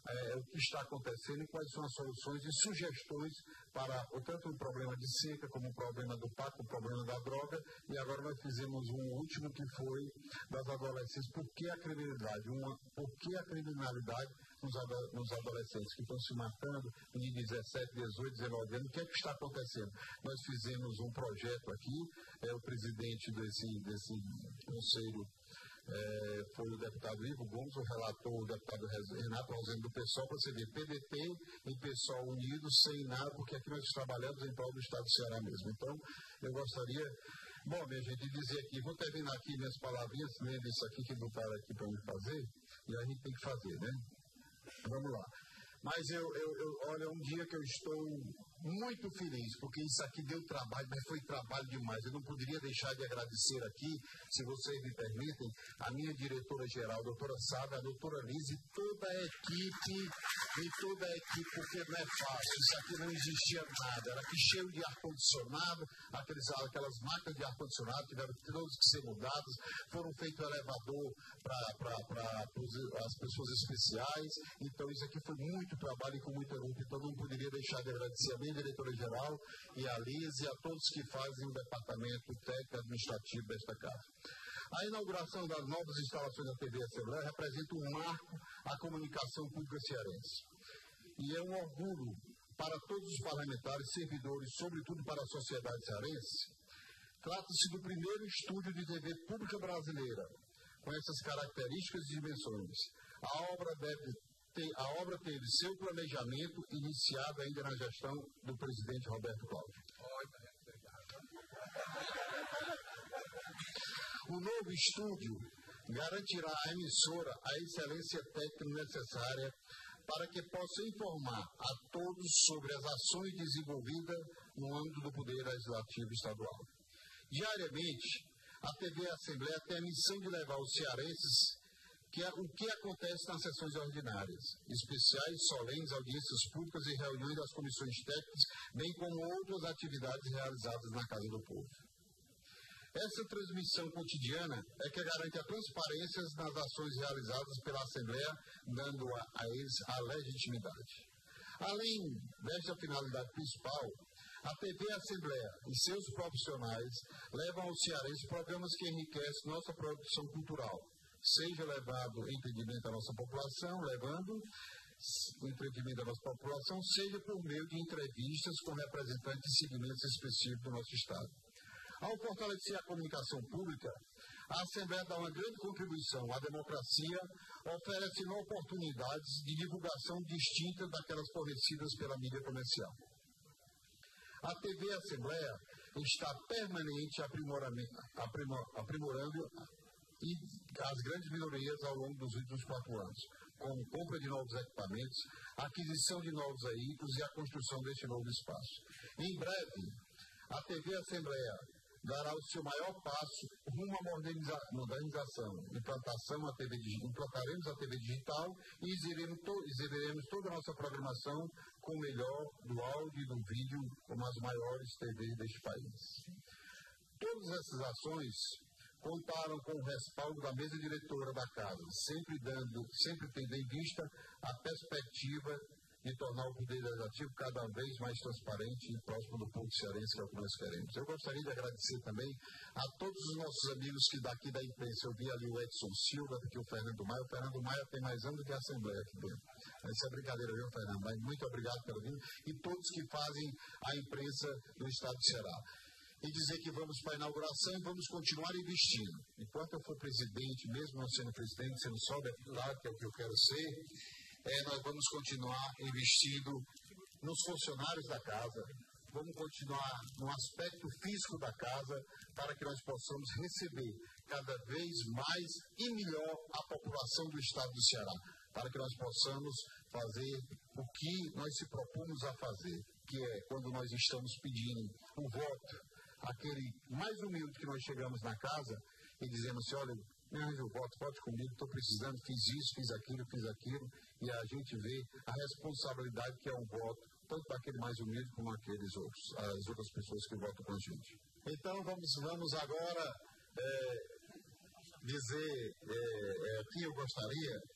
o que está acontecendo e quais são as soluções e sugestões para tanto o problema de seca como o problema do PAC, o problema da droga, e agora nós fizemos um último que foi das adolescentes. Por que a criminalidade? Por que a criminalidade nos adolescentes que estão se matando de 17, 18, 19 anos? O que é que está acontecendo? Nós fizemos um projeto aqui, o presidente desse conselho foi o deputado Ivo Gomes, o relator, o deputado Renato Rosendo do PSOL, para você ver, PDT e PSOL unidos, sem nada, porque aqui nós trabalhamos em prol do Estado do Ceará mesmo. Então, eu gostaria, minha gente, de dizer aqui, vou terminar aqui minhas palavrinhas, né, disso aqui que botaram aqui para me fazer, e a gente tem que fazer, né? Vamos lá. Mas olha, um dia que eu estou muito feliz, porque isso aqui deu trabalho, mas foi trabalho demais. Eu não poderia deixar de agradecer aqui, se vocês me permitem, a minha diretora-geral, a doutora Sávia, a doutora Liz e toda a equipe, porque não é fácil, isso aqui não existia nada, era aqui cheio de ar-condicionado, aquelas máquinas de ar-condicionado tiveram todas que ser mudadas, foram feito elevador para as pessoas especiais, então isso aqui foi muito trabalho e com muita luta, então não poderia deixar de agradecer a minha diretora-geral e a Liz e a todos que fazem o departamento técnico administrativo desta casa. A inauguração das novas instalações da TV Assembleia representa um marco à comunicação pública cearense. E é um orgulho para todos os parlamentares, servidores, sobretudo para a sociedade cearense. Trata-se do primeiro estúdio de TV pública brasileira, com essas características e dimensões. A obra teve seu planejamento iniciado ainda na gestão do presidente Roberto Cláudio. O novo estúdio garantirá à emissora a excelência técnica necessária para que possa informar a todos sobre as ações desenvolvidas no âmbito do Poder Legislativo Estadual. Diariamente, a TV Assembleia tem a missão de levar aos cearenses o que acontece nas sessões ordinárias, especiais, solenes, audiências públicas e reuniões das comissões técnicas, bem como outras atividades realizadas na Casa do Povo. Essa transmissão cotidiana é que garante a transparência nas ações realizadas pela Assembleia, dando a eles a legitimidade. Além desta finalidade principal, a TV Assembleia e seus profissionais levam aos cearenses programas que enriquecem nossa produção cultural, seja levado o entendimento da nossa população, seja por meio de entrevistas com representantes de segmentos específicos do nosso Estado. Ao fortalecer a comunicação pública, a Assembleia dá uma grande contribuição à democracia, oferecendo oportunidades de divulgação distintas daquelas fornecidas pela mídia comercial. A TV Assembleia está permanente aprimorando e as grandes melhorias ao longo dos últimos 4 anos, como compra de novos equipamentos, aquisição de novos veículos e a construção deste novo espaço. Em breve, a TV Assembleia dará o seu maior passo rumo à modernização, implantaremos a TV digital e exibiremos toda a nossa programação com o melhor do áudio e do vídeo, como as maiores TVs deste país. Todas essas ações contaram com o respaldo da mesa diretora da Casa, sempre tendo em vista a perspectiva de tornar o Poder Legislativo cada vez mais transparente e próximo do povo cearense, que é o que nós queremos. Eu gostaria de agradecer também a todos os nossos amigos que daqui da imprensa, eu vi ali o Edson Silva, aqui o Fernando Maia. O Fernando Maia tem mais anos do que a Assembleia aqui dentro. Essa é brincadeira, viu, Fernando? Mas muito obrigado pelo vindo e todos que fazem a imprensa do Estado do Ceará. E dizer que vamos para a inauguração e vamos continuar investindo. Enquanto eu for presidente, mesmo não sendo presidente, sendo só deputado, que é o que eu quero ser, nós vamos continuar investindo nos funcionários da casa, vamos continuar no aspecto físico da casa, para que nós possamos receber cada vez mais e melhor a população do Estado do Ceará, para que nós possamos fazer o que nós se propomos a fazer, que é quando nós estamos pedindo o voto, aquele mais humilde que nós chegamos na casa e dizemos assim, olha, me arranja o voto, vote comigo, estou precisando, fiz isso, fiz aquilo, e a gente vê a responsabilidade que é um voto, tanto para aquele mais humilde como aqueles outros, as outras pessoas que votam com a gente. Então, vamos agora dizer que eu gostaria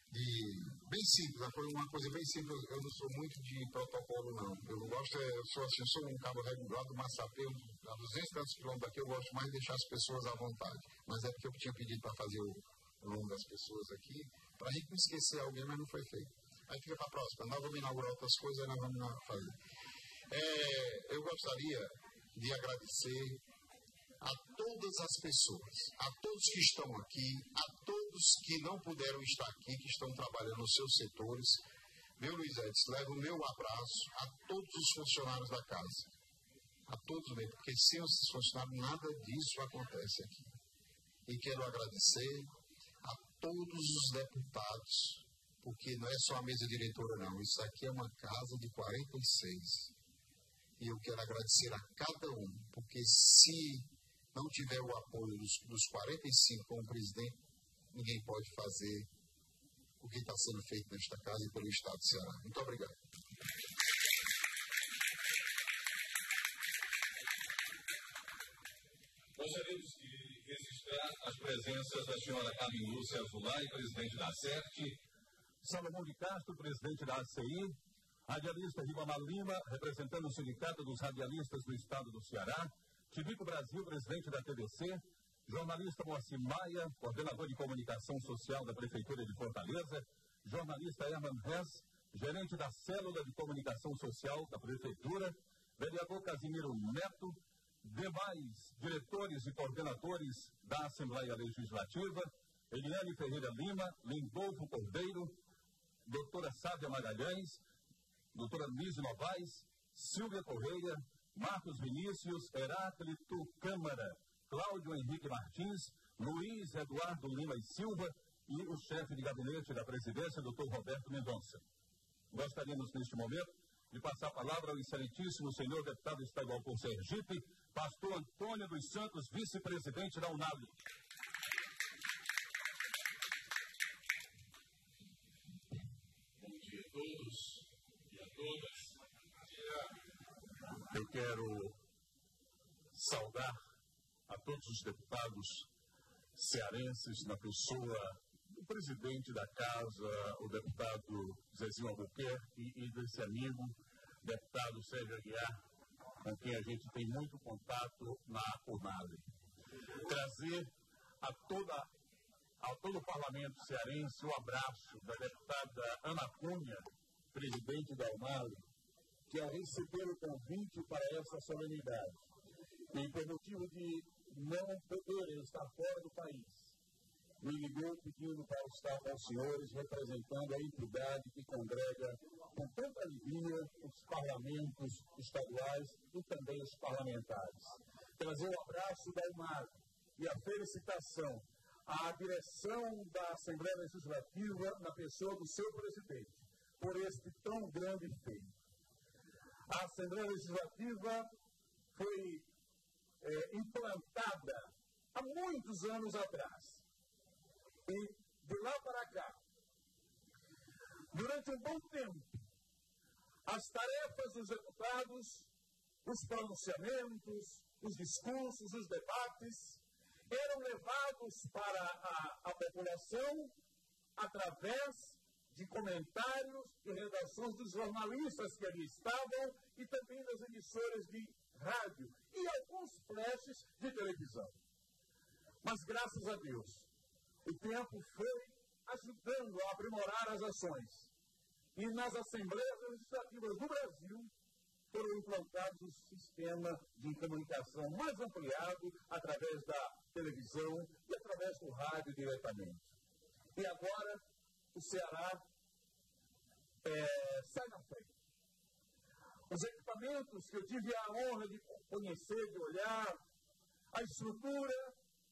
bem simples, foi uma coisa bem simples. Eu não sou muito de protocolo, não. Eu não gosto, eu sou um cabo regular do Massapê, a 200 tantos quilômetros daqui, eu gosto mais de deixar as pessoas à vontade. Mas é porque eu tinha pedido para fazer o nome das pessoas aqui, para a gente não esquecer alguém, mas não foi feito. Aí fica para a próxima. Nós vamos inaugurar outras coisas, aí nós vamos fazer. Eu gostaria de agradecer a todas as pessoas, a todos que estão aqui, a todos que não puderam estar aqui, que estão trabalhando nos seus setores. Meu Luiz Edson, levo o meu abraço a todos os funcionários da casa. A todos mesmo, porque sem os funcionários nada disso acontece aqui. E quero agradecer a todos os deputados, porque não é só a mesa diretora não, isso aqui é uma casa de 46. E eu quero agradecer a cada um, porque se não tiver o apoio dos 45 como presidente, ninguém pode fazer o que está sendo feito nesta casa e pelo Estado do Ceará. Muito obrigado.
Gostaríamos de registrar as presenças da senhora Carmen Lúcia Azulay, presidente da ACERT,
Salomão de Castro, presidente da ACI, radialista Ribamar Lima, representando o Sindicato dos Radialistas do Estado do Ceará, Tibico Brasil, presidente da TVC, jornalista Moacir Maia, coordenador de comunicação social da Prefeitura de Fortaleza, jornalista Herman Hess, gerente da Célula de Comunicação Social da Prefeitura, vereador Casimiro Neto, demais diretores e coordenadores da Assembleia Legislativa, Eliane Ferreira Lima, Lindolfo Cordeiro, doutora Sávia Magalhães, doutora Lise Novaes, Silvia Correia, Marcos Vinícius, Heráclito Câmara, Cláudio Henrique Martins, Luiz Eduardo Lima e Silva e o chefe de gabinete da presidência, doutor Roberto Mendonça. Gostaríamos, neste momento, de passar a palavra ao excelentíssimo senhor deputado estadual por Sergipe, pastor Antônio dos Santos, vice-presidente da UNAB.
Bom dia a todos e a todas.
Eu quero saudar a todos os deputados cearenses na pessoa do presidente da casa, o deputado Zezinho Albuquerque, e desse amigo, deputado Sérgio Aguiar, com quem a gente tem muito contato na UNAB. Trazer a todo o parlamento cearense o abraço da deputada Ana Cunha, presidente da UNAB, que ao receber o convite para essa solenidade, e por motivo de não poderem estar fora do país, me ligou pedindo para estar com os senhores, representando a entidade que congrega com tanta alegria os parlamentos estaduais e também os parlamentares. Trazer o abraço da UNAB e a felicitação à direção da Assembleia Legislativa na pessoa do seu presidente, por este tão grande feito. A Assembleia Legislativa foi implantada há muitos anos atrás. E de lá para cá, durante um bom tempo, as tarefas dos deputados, os pronunciamentos, os discursos, os debates, eram levados para a população através de comentários e redações dos jornalistas que ali estavam e também das emissoras de rádio e alguns flashes de televisão. Mas, graças a Deus, o tempo foi ajudando a aprimorar as ações. E nas Assembleias Legislativas do Brasil foram implantados um sistema de comunicação mais ampliado através da televisão e através do rádio diretamente. E agora o Ceará sai na frente. Os equipamentos que eu tive a honra de conhecer, de olhar, a estrutura,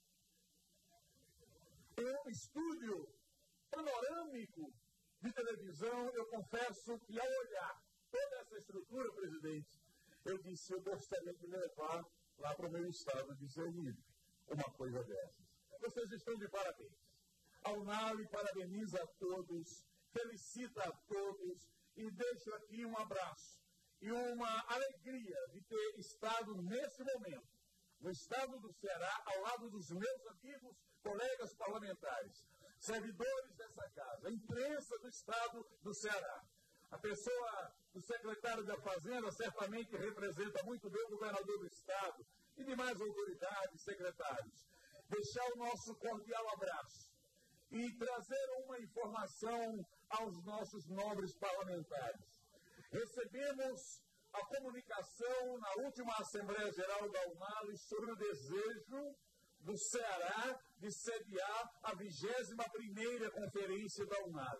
um estúdio panorâmico de televisão, eu confesso que ao olhar toda essa estrutura, presidente, eu disse, eu gostaria de levar lá para o meu estado de Sergipe uma coisa dessas. Vocês estão de parabéns. A UNAB parabeniza a todos, felicita a todos e deixo aqui um abraço e uma alegria de ter estado nesse momento, no estado do Ceará, ao lado dos meus amigos, colegas parlamentares. servidores dessa casa, a imprensa do Estado do Ceará. A pessoa do secretário da Fazenda certamente representa muito bem o governador do Estado e demais autoridades, secretários. Deixar o nosso cordial abraço e trazer uma informação aos nossos nobres parlamentares. Recebemos a comunicação na última Assembleia Geral da UNALI sobre o desejo do Ceará de sediar a 21ª Conferência da UNALI.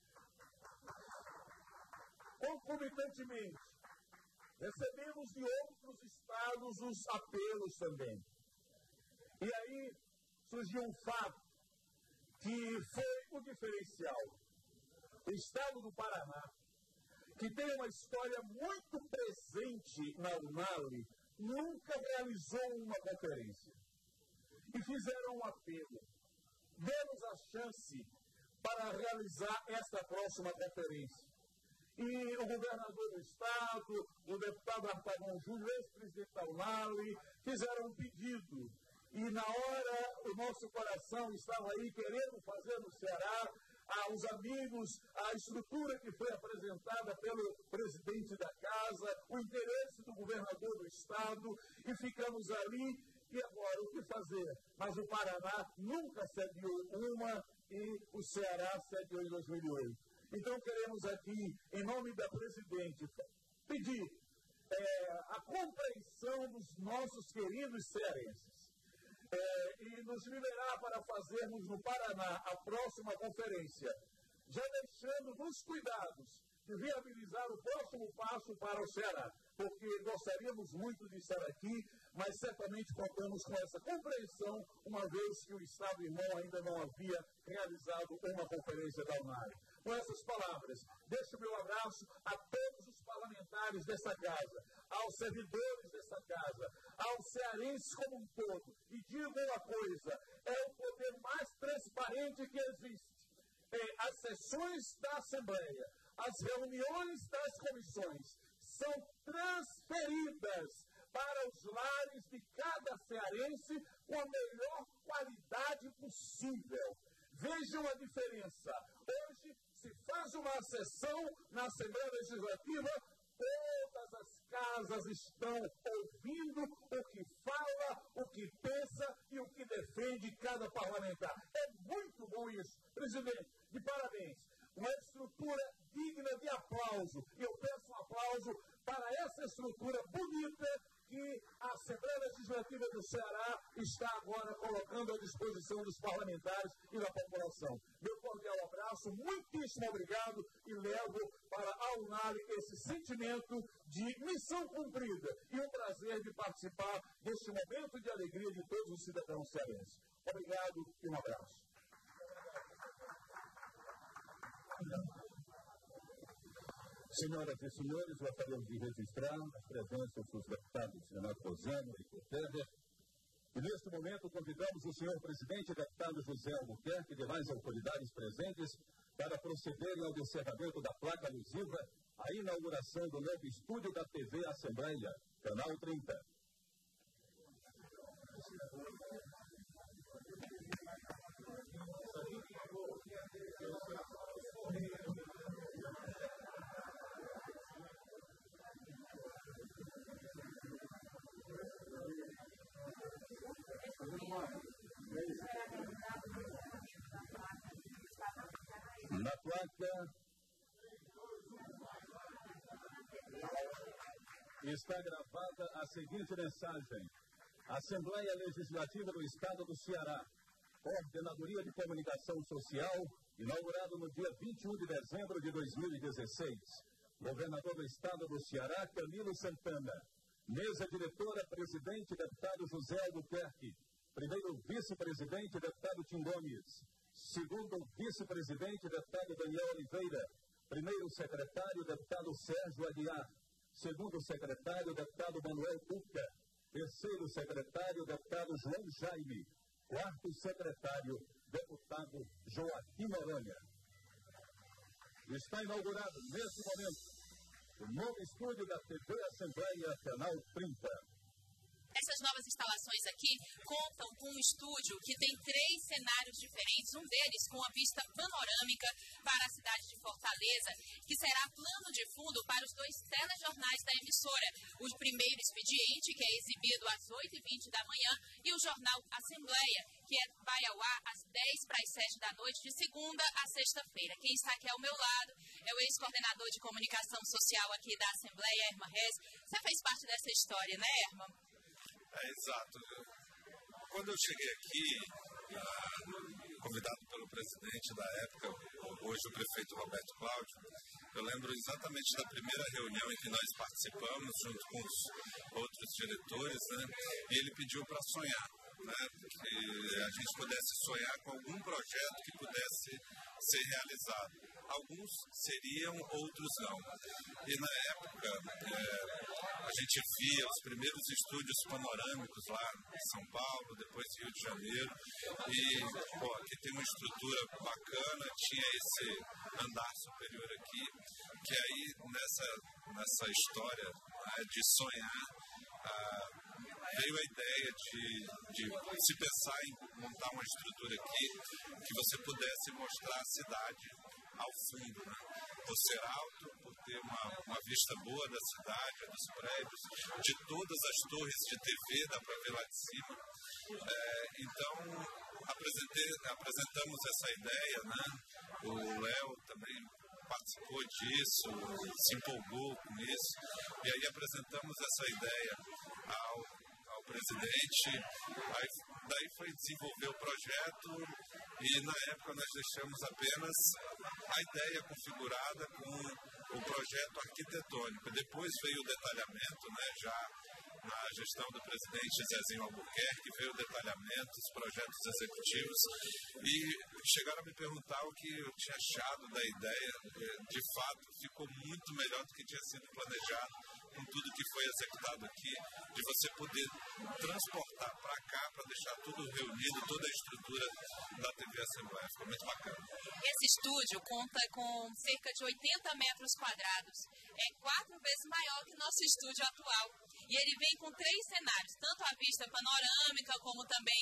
Concomitantemente, recebemos de outros estados os apelos também. E aí surgiu um fato que foi o diferencial. O estado do Paraná, que tem uma história muito presente na UNALI, nunca realizou uma conferência. E fizeram um apelo. Demos a chance para realizar esta próxima conferência. E o governador do Estado, o deputado Artagão Júnior, ex-presidente da UNALI, fizeram um pedido. E na hora, o nosso coração estava aí querendo fazer no Ceará, aos amigos, a estrutura que foi apresentada pelo presidente da casa, o interesse do governador do Estado, e ficamos ali. E agora, o que fazer? Mas o Paraná nunca sediou uma e o Ceará sediou em 2008. Então, queremos aqui, em nome da presidente, pedir a compreensão dos nossos queridos cearenses e nos liberar para fazermos no Paraná a próxima conferência, já deixando nos cuidados de viabilizar o próximo passo para o Ceará, porque gostaríamos muito de estar aqui, mas certamente contamos com essa compreensão, uma vez que o Estado irmão ainda não havia realizado uma conferência da UNALI. Com essas palavras, deixo o meu abraço a todos os parlamentares dessa casa, aos servidores dessa casa, aos cearenses como um todo. E digo uma coisa, é o poder mais transparente que existe. As sessões da Assembleia, as reuniões das comissões são transferidas para os lares de cada cearense com a melhor qualidade possível. Vejam a diferença. Hoje se faz uma sessão na Assembleia Legislativa, todas as casas estão ouvindo o que fala, o que pensa e o que defende cada parlamentar. É muito bom isso. Presidente, de parabéns. Uma estrutura digna de aplauso. E eu peço um aplauso para essa estrutura bonita que a Assembleia Legislativa do Ceará está agora colocando à disposição dos parlamentares e da população. Meu cordial abraço, muitíssimo obrigado e levo para a UNALI esse sentimento de missão cumprida e o prazer de participar deste momento de alegria de todos os cidadãos cearenses. Obrigado e um abraço. Senhoras e senhores, gostaríamos de registrar a presença dos deputados Renato Rosano e Cortésia. E neste momento convidamos o senhor presidente e deputado José Albuquerque e demais autoridades presentes para procederem ao encerramento da placa alusiva à inauguração do novo estúdio da TV Assembleia, Canal 30. Na placa está gravada a seguinte mensagem: Assembleia Legislativa do Estado do Ceará, Coordenadoria de Comunicação Social, inaugurado no dia 21 de dezembro de 2016. Governador do Estado do Ceará, Camilo Santana. Mesa diretora, presidente, deputado José Albuquerque. Primeiro vice-presidente, deputado Tim Gomes. Segundo vice-presidente, deputado Daniel Oliveira. Primeiro secretário, deputado Sérgio Aguiar. Segundo secretário, deputado Manuel Cuca. Terceiro secretário, deputado João Jaime. Quarto secretário, deputado Joaquim Noronha. Está inaugurado, neste momento, o novo estúdio da TV Assembleia, Canal 30.
Essa Essas novas instalações aqui contam com um estúdio que tem 3 cenários diferentes, um deles com a vista panorâmica para a cidade de Fortaleza, que será plano de fundo para os 2 telejornais da emissora. O primeiro expediente, que é exibido às 8h20 da manhã, e o jornal Assembleia, que vai ao ar às 10h para as 7 da noite, de segunda a sexta-feira. Quem está aqui ao meu lado é o ex-coordenador de comunicação social aqui da Assembleia, Herman Rez. Você fez parte dessa história, né, Herman?
Exato. Quando eu cheguei aqui, convidado pelo presidente da época, hoje o prefeito Roberto Cláudio, eu lembro exatamente da primeira reunião em que nós participamos, junto com os outros diretores, né? E ele pediu para sonhar, né? Que a gente pudesse sonhar com algum projeto que pudesse ser realizado. Alguns seriam, outros não. E na época, a gente via os primeiros estúdios panorâmicos lá em São Paulo, depois Rio de Janeiro, e aqui tem uma estrutura bacana, tinha esse andar superior aqui, que aí nessa história, né, de sonhar, veio a ideia de se pensar em montar uma estrutura aqui que você pudesse mostrar a cidade ao fundo, né? Por ser alto, por ter uma vista boa da cidade, dos prédios, de todas as torres de TV, dá para ver lá de cima. Então, apresentamos essa ideia, né? O Léo também participou disso, se empolgou com isso, e aí apresentamos essa ideia ao presidente, daí foi desenvolver o projeto, e na época nós deixamos apenas a ideia configurada com o projeto arquitetônico. Depois veio o detalhamento, né, já na gestão do presidente Zezinho Albuquerque, veio o detalhamento, os projetos executivos, e chegaram a me perguntar o que eu tinha achado da ideia. De fato, ficou muito melhor do que tinha sido planejado, com tudo que foi executado aqui, de você poder transportar para cá, para deixar tudo reunido, toda a estrutura da TV Assembleia. Ficou muito bacana.
Esse estúdio conta com cerca de 80 metros quadrados. É 4 vezes maior que o nosso estúdio atual. E ele vem com 3 cenários, tanto a vista panorâmica, como também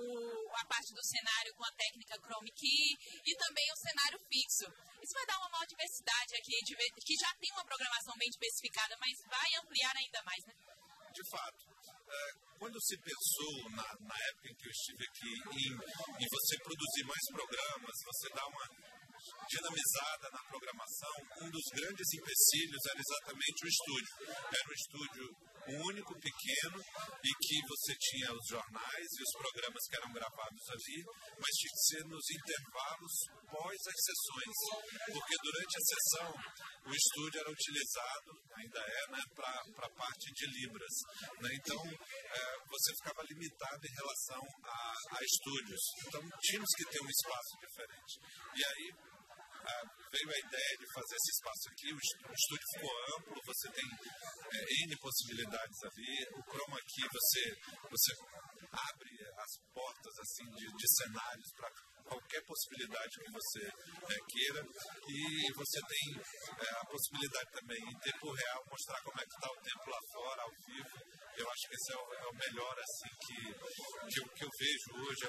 a parte do cenário com a técnica Chrome Key e também o cenário fixo. Isso vai dar uma maior diversidade aqui, que já tem uma programação bem diversificada, mas vai ampliar ainda mais, né?
De fato. Quando se pensou, na época em que eu estive aqui, em você produzir mais programas, você dar uma dinamizada na programação, um dos grandes empecilhos era exatamente o estúdio. Era um estúdio único, pequeno, e que você tinha os jornais e os programas que eram gravados ali, mas tinha que ser nos intervalos pós as sessões, porque durante a sessão o estúdio era utilizado, ainda né, para a parte de Libras, né? Então você ficava limitado em relação a estúdios, então tínhamos que ter um espaço diferente. E aí veio a ideia de fazer esse espaço aqui, o estúdio ficou amplo, você tem N possibilidades ali, o chroma key você abre as portas assim, de cenários para qualquer possibilidade que você queira, e você tem a possibilidade também em tempo real mostrar como é que está o tempo lá fora, ao vivo. Eu acho que esse é o melhor assim, que eu vejo hoje.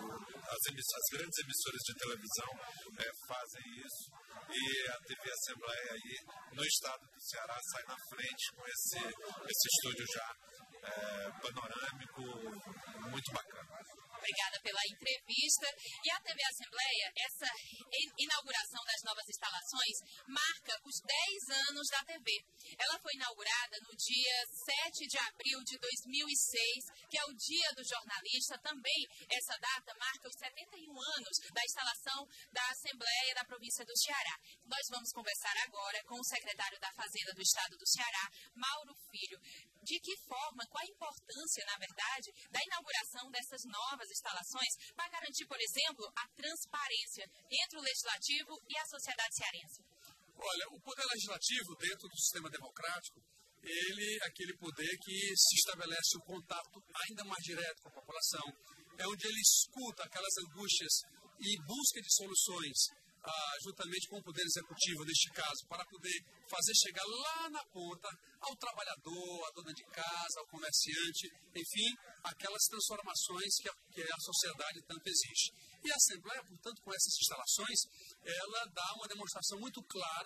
As grandes emissoras de televisão fazem isso, e a TV Assembleia aí no estado do Ceará sai na frente com esse estúdio já panorâmico, muito bacana.
Obrigada pela entrevista. E a TV Assembleia, essa inauguração das novas instalações, marca os 10 anos da TV. Ela foi inaugurada no dia 7 de abril de 2006, que é o Dia do Jornalista. Também essa data marca os 71 anos da instalação da Assembleia da província do Ceará. Nós vamos conversar agora com o secretário da Fazenda do Estado do Ceará, Mauro Filho. De que forma, qual a importância, na verdade, da inauguração dessas novas instalações para garantir, por exemplo, a transparência entre o Legislativo e a sociedade cearense?
Olha, o Poder Legislativo, dentro do sistema democrático, ele é aquele poder que se estabelece um contato ainda mais direto com a população, é onde ele escuta aquelas angústias e busca de soluções juntamente com o Poder Executivo, neste caso, para poder fazer chegar lá na ponta ao trabalhador, à dona de casa, ao comerciante, enfim, aquelas transformações que a sociedade tanto exige. E a Assembleia, portanto, com essas instalações, ela dá uma demonstração muito clara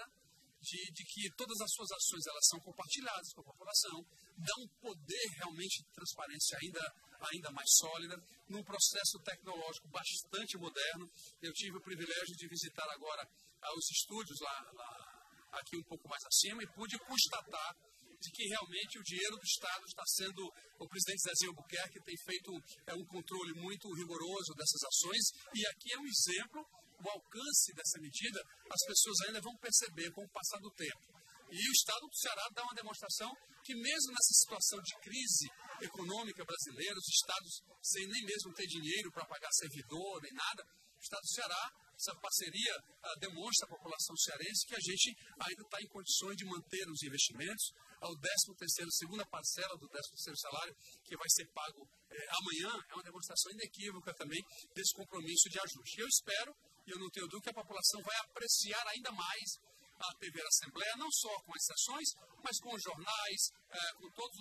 de que todas as suas ações elas são compartilhadas com a população, dão um poder realmente de transparência ainda mais sólida, num processo tecnológico bastante moderno. Eu tive o privilégio de visitar agora os estúdios aqui um pouco mais acima e pude constatar de que realmente o dinheiro do Estado está sendo, o presidente Zezinho Albuquerque tem feito um controle muito rigoroso dessas ações, e aqui é um exemplo, o alcance dessa medida, as pessoas ainda vão perceber com o passar do tempo. E o Estado do Ceará dá uma demonstração que mesmo nessa situação de crise econômica brasileira, os estados sem nem mesmo ter dinheiro para pagar servidor nem nada, o Estado do Ceará, essa parceria demonstra à população cearense que a gente ainda está em condições de manter os investimentos. Ao 13º, segunda parcela do 13º salário, que vai ser pago amanhã, é uma demonstração inequívoca também desse compromisso de ajuste. Eu espero, e eu não tenho dúvida, que a população vai apreciar ainda mais a TV Assembleia, não só com as sessões, mas com os jornais, com todas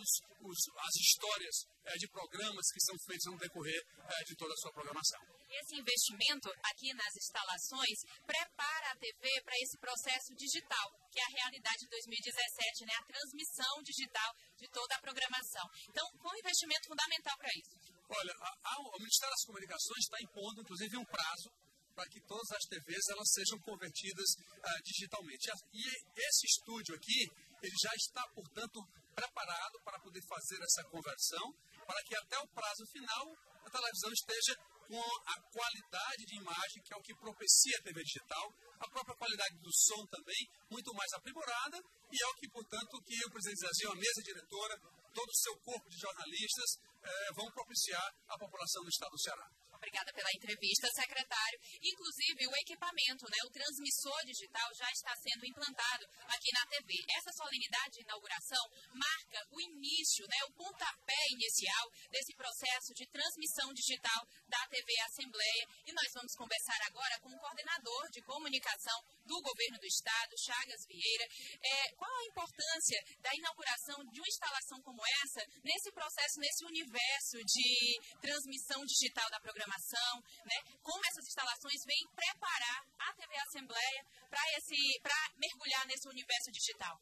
as histórias de programas que são feitos no decorrer de toda a sua programação.
Esse investimento aqui nas instalações prepara a TV para esse processo digital, que é a realidade de 2017, né? A transmissão digital de toda a programação. Então, foi um investimento fundamental para isso.
Olha, o Ministério das Comunicações está impondo, inclusive, um prazo para que todas as TVs elas sejam convertidas digitalmente. E esse estúdio aqui, ele já está, portanto, preparado para poder fazer essa conversão, para que até o prazo final a televisão esteja com a qualidade de imagem, que é o que propicia a TV digital, a própria qualidade do som também, muito mais aprimorada, e é o que, portanto, que o presidente Zezinho, a mesa diretora, todo o seu corpo de jornalistas vão propiciar à população do Estado do Ceará.
Obrigada pela entrevista, secretário. Inclusive, o equipamento, né, o transmissor digital já está sendo implantado aqui na TV. Essa solenidade de inauguração marca o início, né, o pontapé inicial desse processo de transmissão digital da TV Assembleia. E nós vamos conversar agora com o coordenador de comunicação do Governo do Estado, Chagas Vieira. Qual a importância da inauguração de uma instalação como essa nesse processo, nesse universo de transmissão digital da programação? Né? Como essas instalações vêm preparar a TV Assembleia para mergulhar nesse universo digital?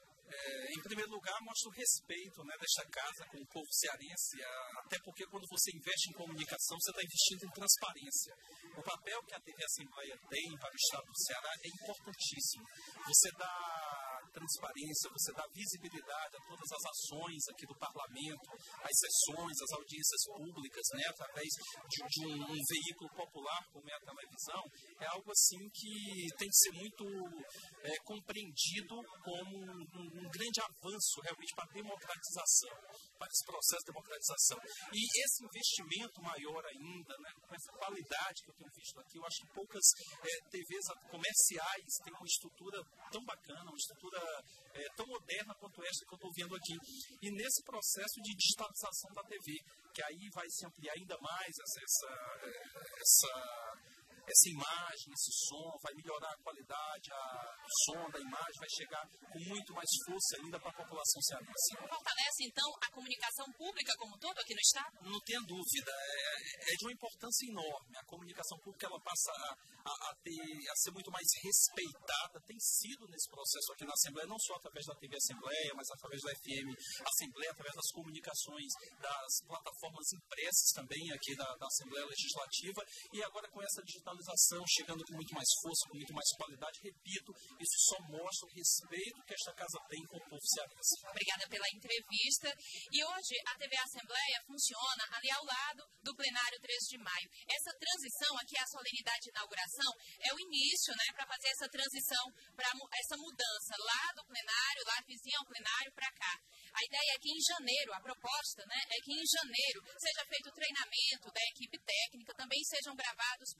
Em primeiro lugar, mostra o respeito, né, desta casa com o povo cearense, até porque quando você investe em comunicação, você está investindo em transparência. O papel que a TV Assembleia tem para o Estado do Ceará é importantíssimo. Você dá transparência, você dá visibilidade a todas as ações aqui do Parlamento, as sessões, as audiências públicas, né, através de um veículo popular como é a televisão. É algo assim que tem que ser muito compreendido como um grande avanço realmente para a democratização, para esse processo de democratização. E esse investimento maior ainda, né, com essa qualidade que eu tenho visto aqui, eu acho que poucas TVs comerciais têm uma estrutura tão bacana, uma estrutura tão moderna quanto essa que eu estou vendo aqui. E nesse processo de digitalização da TV, que aí vai se ampliar ainda mais essa imagem, esse som, vai melhorar a qualidade do som, da imagem, vai chegar com muito mais força ainda para a população cearense.
Fortalece, então, a comunicação pública como um todo aqui no Estado?
Não tenha dúvida, é de uma importância enorme. A comunicação pública ela passa a ser muito mais respeitada, tem sido nesse processo aqui na Assembleia, não só através da TV Assembleia, mas através da FM Assembleia, através das comunicações, das plataformas impressas também aqui da Assembleia Legislativa, e agora com essa digitalização chegando com muito mais força, com muito mais qualidade. Repito, isso só mostra o respeito que esta casa tem com o povo cearense.
Obrigada pela entrevista. E hoje a TV Assembleia funciona ali ao lado do plenário 13 de maio. Essa transição aqui, a solenidade de inauguração, é o início, né, para fazer essa transição, para essa mudança lá do plenário, lá vizinho ao plenário, para cá. A ideia é que em janeiro, a proposta, né, é que em janeiro seja feito o treinamento da equipe técnica, também sejam gravados programas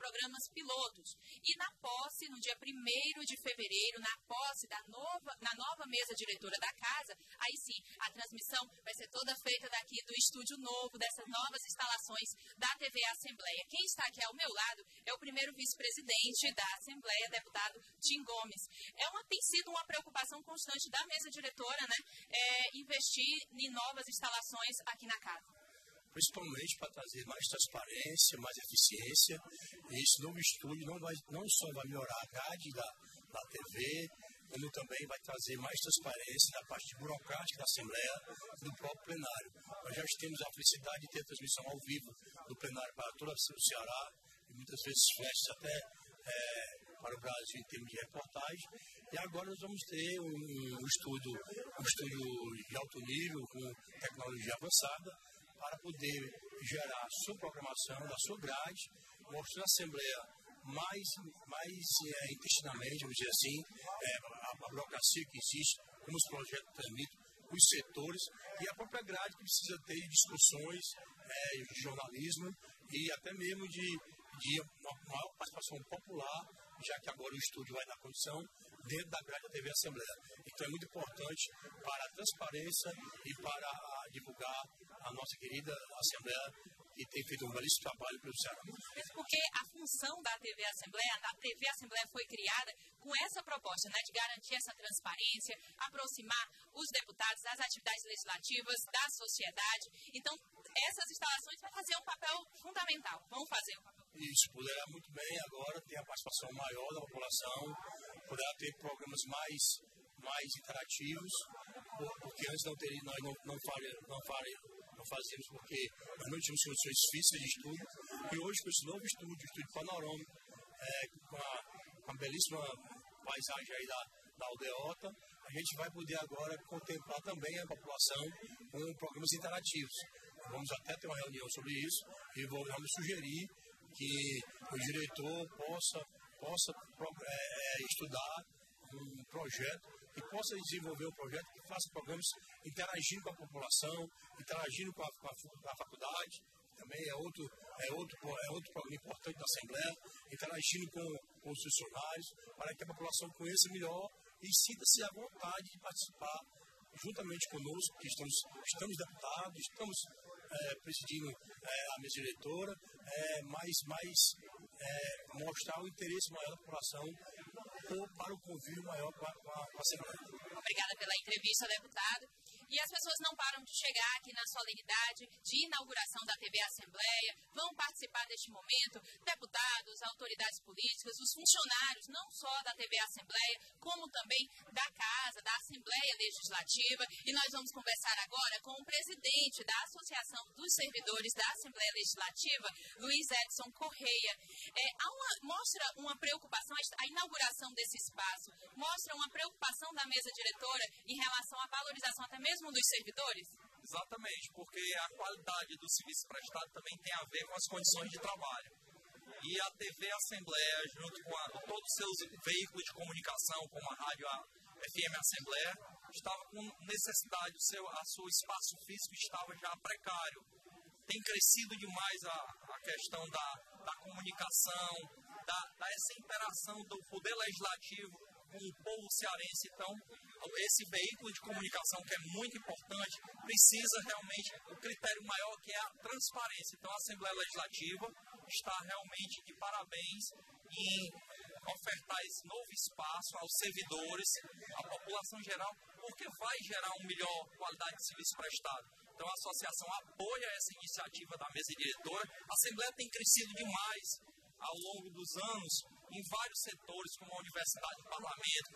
pilotos. E na posse, no dia 1º de fevereiro, na posse na nova mesa diretora da casa, aí sim, a transmissão vai ser toda feita daqui do estúdio novo, dessas novas instalações da TV Assembleia. Quem está aqui ao meu lado é o primeiro vice-presidente da Assembleia, deputado Tim Gomes. Tem sido uma preocupação constante da mesa diretora, né? Investir em novas instalações aqui na casa.
Principalmente para trazer mais transparência, mais eficiência. E esse novo estúdio não só vai melhorar a grade da TV, como também vai trazer mais transparência na parte burocrática da Assembleia e do próprio plenário. Nós já temos a felicidade de ter transmissão ao vivo do plenário para toda o Ceará, e muitas vezes flashes até para o Brasil em termos de reportagem. E agora nós vamos ter um estúdio de alto nível, com tecnologia avançada, para poder gerar a sua programação, da sua grade, mostrando a Assembleia mais intensivamente, vamos dizer assim, a burocracia que existe, como os projetos permitem, os setores e a própria grade que precisa ter discussões de jornalismo e até mesmo de uma maior participação popular, já que agora o estúdio vai dar condição dentro da grade da TV Assembleia. Então é muito importante para a transparência e para divulgar a nossa querida Assembleia, que tem feito um belíssimo trabalho pelo Ceará.
Porque a função da TV Assembleia, a TV Assembleia foi criada com essa proposta, né, de garantir essa transparência, aproximar os deputados das atividades legislativas, da sociedade. Então, essas instalações vão fazer um papel fundamental.
Isso, poderá muito bem agora ter a participação maior da população, poderá ter programas mais interativos, porque antes nós não fazíamos porque nós não tínhamos condições físicas de estudo, e hoje com esse novo estúdio panorâmico, com a belíssima paisagem aí da aldeota, a gente vai poder agora contemplar também a população com programas interativos. Vamos até ter uma reunião sobre isso e vamos sugerir que o diretor possa estudar um projeto e possa desenvolver um projeto que faça programas interagindo com a população, interagindo com a faculdade, também é outro programa importante da Assembleia, interagindo com os funcionários, para que a população conheça melhor e sinta-se à vontade de participar juntamente conosco, que estamos deputados, estamos presidindo a mesa diretora, mostrar o interesse maior da população para o convívio maior com a Assembleia.
Obrigada pela entrevista, deputado. E as pessoas não param de chegar aqui na solenidade de inauguração da TV Assembleia, vão participar deste momento, deputados, autoridades políticas, os funcionários, não só da TV Assembleia, como também da Casa, da Assembleia Legislativa. E nós vamos conversar agora com o presidente da Associação dos Servidores da Assembleia Legislativa, Luiz Edson Correia. Mostra uma preocupação, a inauguração desse espaço, mostra uma preocupação da mesa diretora em relação à valorização até mesmo dos servidores?
Exatamente, porque a qualidade do serviço prestado também tem a ver com as condições de trabalho. E a TV Assembleia, junto com todos os seus veículos de comunicação, como a rádio FM Assembleia, estava com necessidade, o seu espaço físico estava já precário. Tem crescido demais a questão da comunicação, dessa interação do poder legislativo com o povo cearense. Então, esse veículo de comunicação, que é muito importante, precisa realmente, o critério maior que é a transparência. Então, a Assembleia Legislativa está realmente de parabéns em ofertar esse novo espaço aos servidores, à população geral, porque vai gerar uma melhor qualidade de serviço prestado. Então, a associação apoia essa iniciativa da mesa diretora. A Assembleia tem crescido demais ao longo dos anos em vários setores, como a Universidade do Parlamento,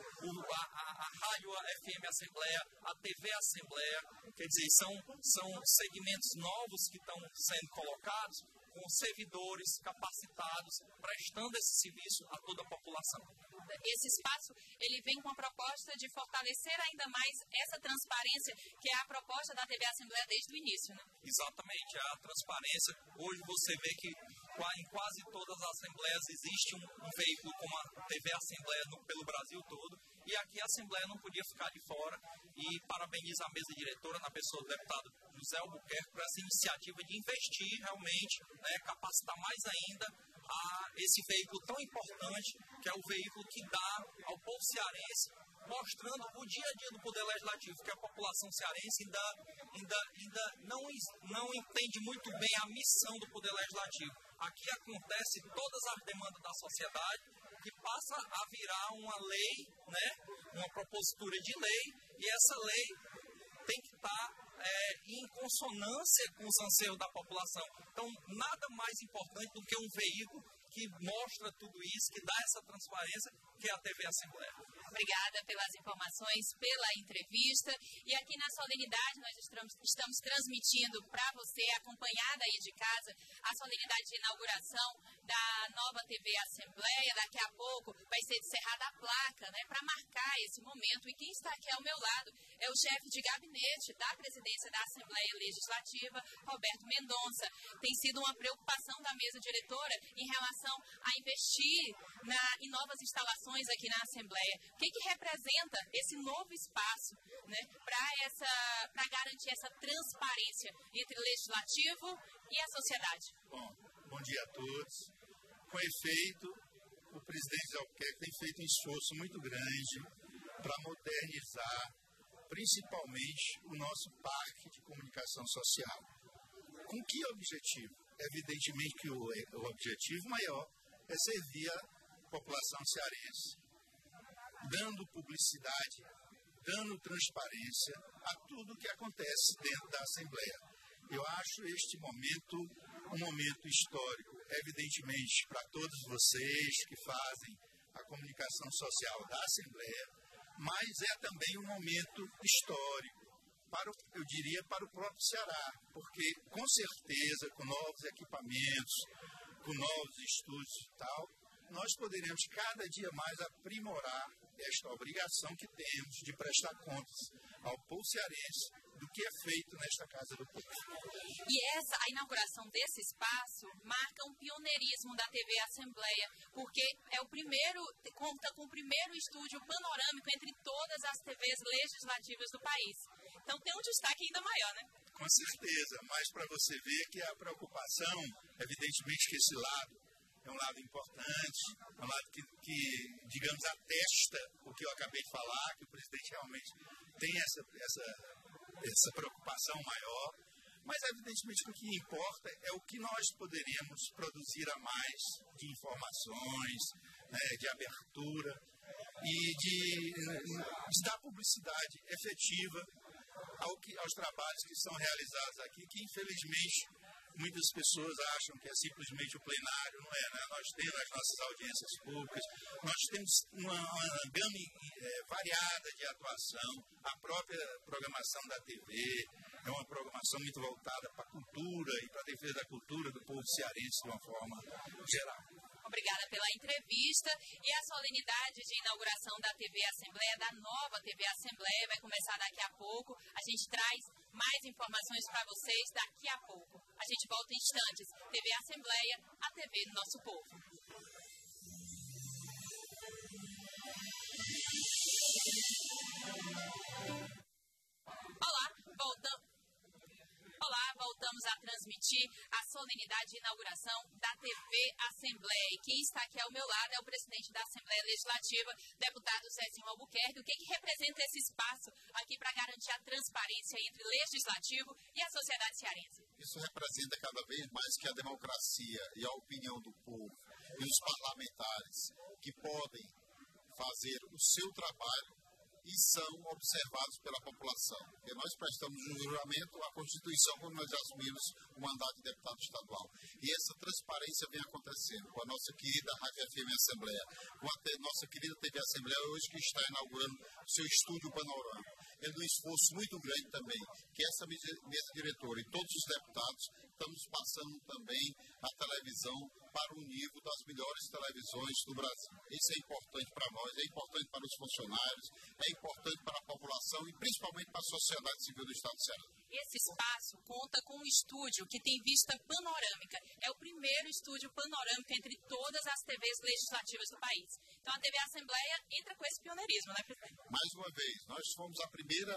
a Rádio FM Assembleia, a TV Assembleia. Quer dizer, são segmentos novos que estão sendo colocados com servidores capacitados, prestando esse serviço a toda a população.
Esse espaço, ele vem com a proposta de fortalecer ainda mais essa transparência, que é a proposta da TV Assembleia desde o início, né?
Exatamente, a transparência. Hoje você vê que em quase todas as assembleias existe um veículo como a TV Assembleia pelo Brasil todo, e aqui a Assembleia não podia ficar de fora, e parabenizo a mesa diretora, na pessoa do deputado José Albuquerque, por essa iniciativa de investir realmente, capacitar mais ainda a esse veículo tão importante, que é o veículo que dá ao povo cearense, mostrando o dia a dia do Poder Legislativo, que a população cearense ainda não entende muito bem a missão do Poder Legislativo. Aqui acontece todas as demandas da sociedade, que passa a virar uma lei, né, uma propositura de lei, e essa lei tem que estar em consonância com os anseios da população. Então, nada mais importante do que um veículo que mostra tudo isso, que dá essa transparência, que é a TV Assembleia.
Obrigada pelas informações, pela entrevista. E aqui na solenidade nós estamos transmitindo para você, acompanhada aí de casa, a solenidade de inauguração da nova TV Assembleia. Daqui a pouco vai ser encerrada a placa, né, para marcar esse momento. E quem está aqui ao meu lado é o chefe de gabinete da presidência da Assembleia Legislativa, Roberto Mendonça. Tem sido uma preocupação da mesa diretora em relação a investir em novas instalações aqui na Assembleia. O que representa esse novo espaço, né, para garantir essa transparência entre o Legislativo e a sociedade?
Bom dia a todos. Com efeito, o presidente Albuquerque tem feito um esforço muito grande para modernizar, principalmente, o nosso parque de comunicação social. Com que objetivo? Evidentemente que o objetivo maior é servir a população cearense, dando publicidade, dando transparência a tudo que acontece dentro da Assembleia. Eu acho este momento um momento histórico, evidentemente, para todos vocês que fazem a comunicação social da Assembleia, mas é também um momento histórico, eu diria, para o próprio Ceará, porque, com certeza, com novos equipamentos, com novos estúdios e tal, nós poderemos cada dia mais aprimorar esta obrigação que temos de prestar contas ao povo cearense do que é feito nesta Casa do Povo.
E a inauguração desse espaço marca um pioneirismo da TV Assembleia, porque é o primeiro, conta com o primeiro estúdio panorâmico entre todas as TVs legislativas do país. Então tem um destaque ainda maior, né?
Com certeza, mas para você ver que a preocupação, evidentemente que esse lado é um lado importante, é um lado que, digamos, atesta o que eu acabei de falar, que o presidente realmente tem essa preocupação maior, mas evidentemente que o que importa é o que nós poderíamos produzir a mais de informações, né, de abertura e de dar publicidade efetiva aos trabalhos que são realizados aqui, que infelizmente muitas pessoas acham que é simplesmente o plenário, não é, né? Nós temos as nossas audiências públicas, nós temos uma gama variada de atuação, a própria programação da TV é uma programação muito voltada para a cultura e para a defesa da cultura do povo cearense de uma forma geral.
Obrigada pela entrevista. E a solenidade de inauguração da TV Assembleia, da nova TV Assembleia, vai começar daqui a pouco. A gente traz mais informações para vocês daqui a pouco. A gente volta em instantes. TV Assembleia, a TV do nosso povo. Voltamos a transmitir a solenidade de inauguração da TV Assembleia. E quem está aqui ao meu lado é o presidente da Assembleia Legislativa, deputado Zezinho Albuquerque. O que representa esse espaço aqui para garantir a transparência entre o Legislativo e a sociedade cearense?
Isso representa cada vez mais que a democracia e a opinião do povo e os parlamentares que podem fazer o seu trabalho e são observados pela população. Porque nós prestamos um juramento à Constituição quando nós assumimos o mandato de deputado estadual. E essa transparência vem acontecendo com a nossa querida Rádio FM Assembleia, com a nossa querida TV Assembleia, hoje que está inaugurando o seu estúdio panorâmico. É um esforço muito grande também, que essa mesa diretora e todos os deputados estamos passando também a televisão para o nível das melhores televisões do Brasil. Isso é importante para nós, é importante para os funcionários, é importante para a população e principalmente para a sociedade civil do Estado do Ceará.
Esse espaço conta com um estúdio que tem vista panorâmica. É o primeiro estúdio panorâmico entre todas as TVs legislativas do país. Então a TV Assembleia entra com esse pioneirismo, né, presidente?
Mais uma vez, nós fomos a primeira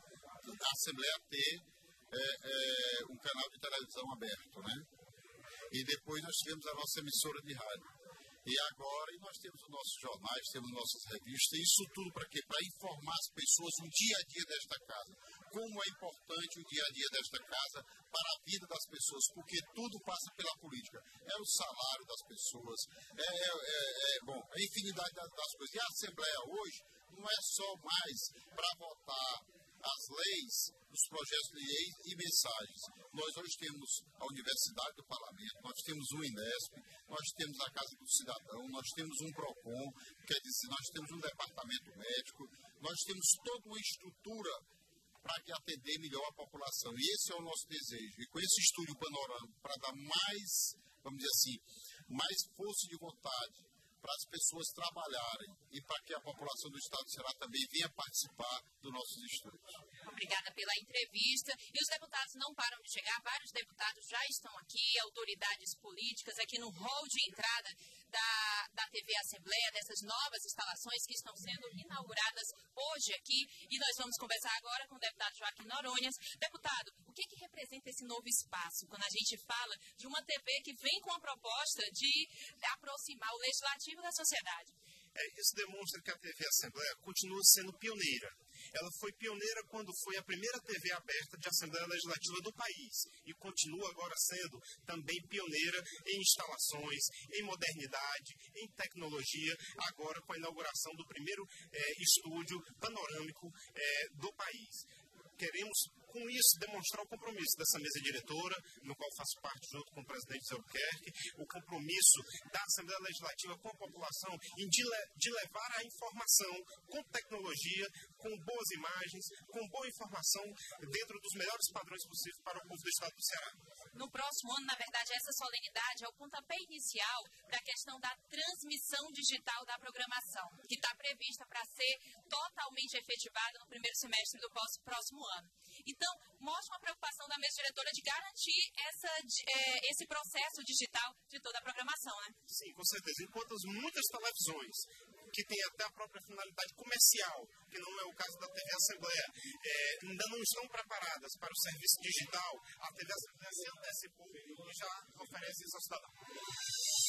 Assembleia a ter um canal de televisão aberto, né?
E depois nós tivemos a nossa emissora de rádio. E agora nós temos os nossos jornais, temos nossas revistas, isso tudo para quê? Para informar as pessoas o dia a dia desta casa. Como é importante o dia a dia desta casa para a vida das pessoas, porque tudo passa pela política. É o salário das pessoas, bom, a infinidade das coisas. E a Assembleia hoje não é só mais para votar as leis, os projetos de lei e mensagens. Nós hoje temos a Universidade do Parlamento, nós temos o INESP, nós temos a Casa do Cidadão, nós temos um PROCON, quer dizer, nós temos um departamento médico, nós temos toda uma estrutura para que atender melhor a população. E esse é o nosso desejo. E com esse estúdio panorâmico, para dar mais, vamos dizer assim, mais força de vontade para as pessoas trabalharem e para que a população do Estado do Ceará também venha participar dos nossos estudos.
Obrigada pela entrevista. E os deputados não param de chegar, vários deputados já estão aqui, autoridades políticas aqui no hall de entrada da TV Assembleia, dessas novas instalações que estão sendo inauguradas hoje aqui. E nós vamos conversar agora com o deputado Joaquim Noronhas. Deputado, o que representa esse novo espaço quando a gente fala de uma TV que vem com a proposta de aproximar o legislativo da sociedade?
Isso demonstra que a TV Assembleia continua sendo pioneira. Ela foi pioneira quando foi a primeira TV aberta de Assembleia Legislativa do país e continua agora sendo também pioneira em instalações, em modernidade, em tecnologia, agora com a inauguração do primeiro estúdio panorâmico do país. Queremos, com isso, demonstrar o compromisso dessa mesa diretora, no qual faço parte junto com o presidente Zé Albuquerque, o compromisso da Assembleia Legislativa com a população de levar a informação com tecnologia, com boas imagens, com boa informação dentro dos melhores padrões possíveis para o povo do Estado do Ceará.
No próximo ano, na verdade, essa solenidade é o pontapé inicial da questão da transmissão digital da programação, que está prevista para ser totalmente efetivada no primeiro semestre do próximo ano. Então, mostra uma preocupação da mesa diretora de garantir esse processo digital de toda a programação, né?
Sim, com certeza. Enquanto muitas televisões que têm até a própria finalidade comercial, que não é o caso da TV Assembleia, ainda não estão preparadas para o serviço digital, a TV Assembleia se antecipou e já oferece isso ao cidadão.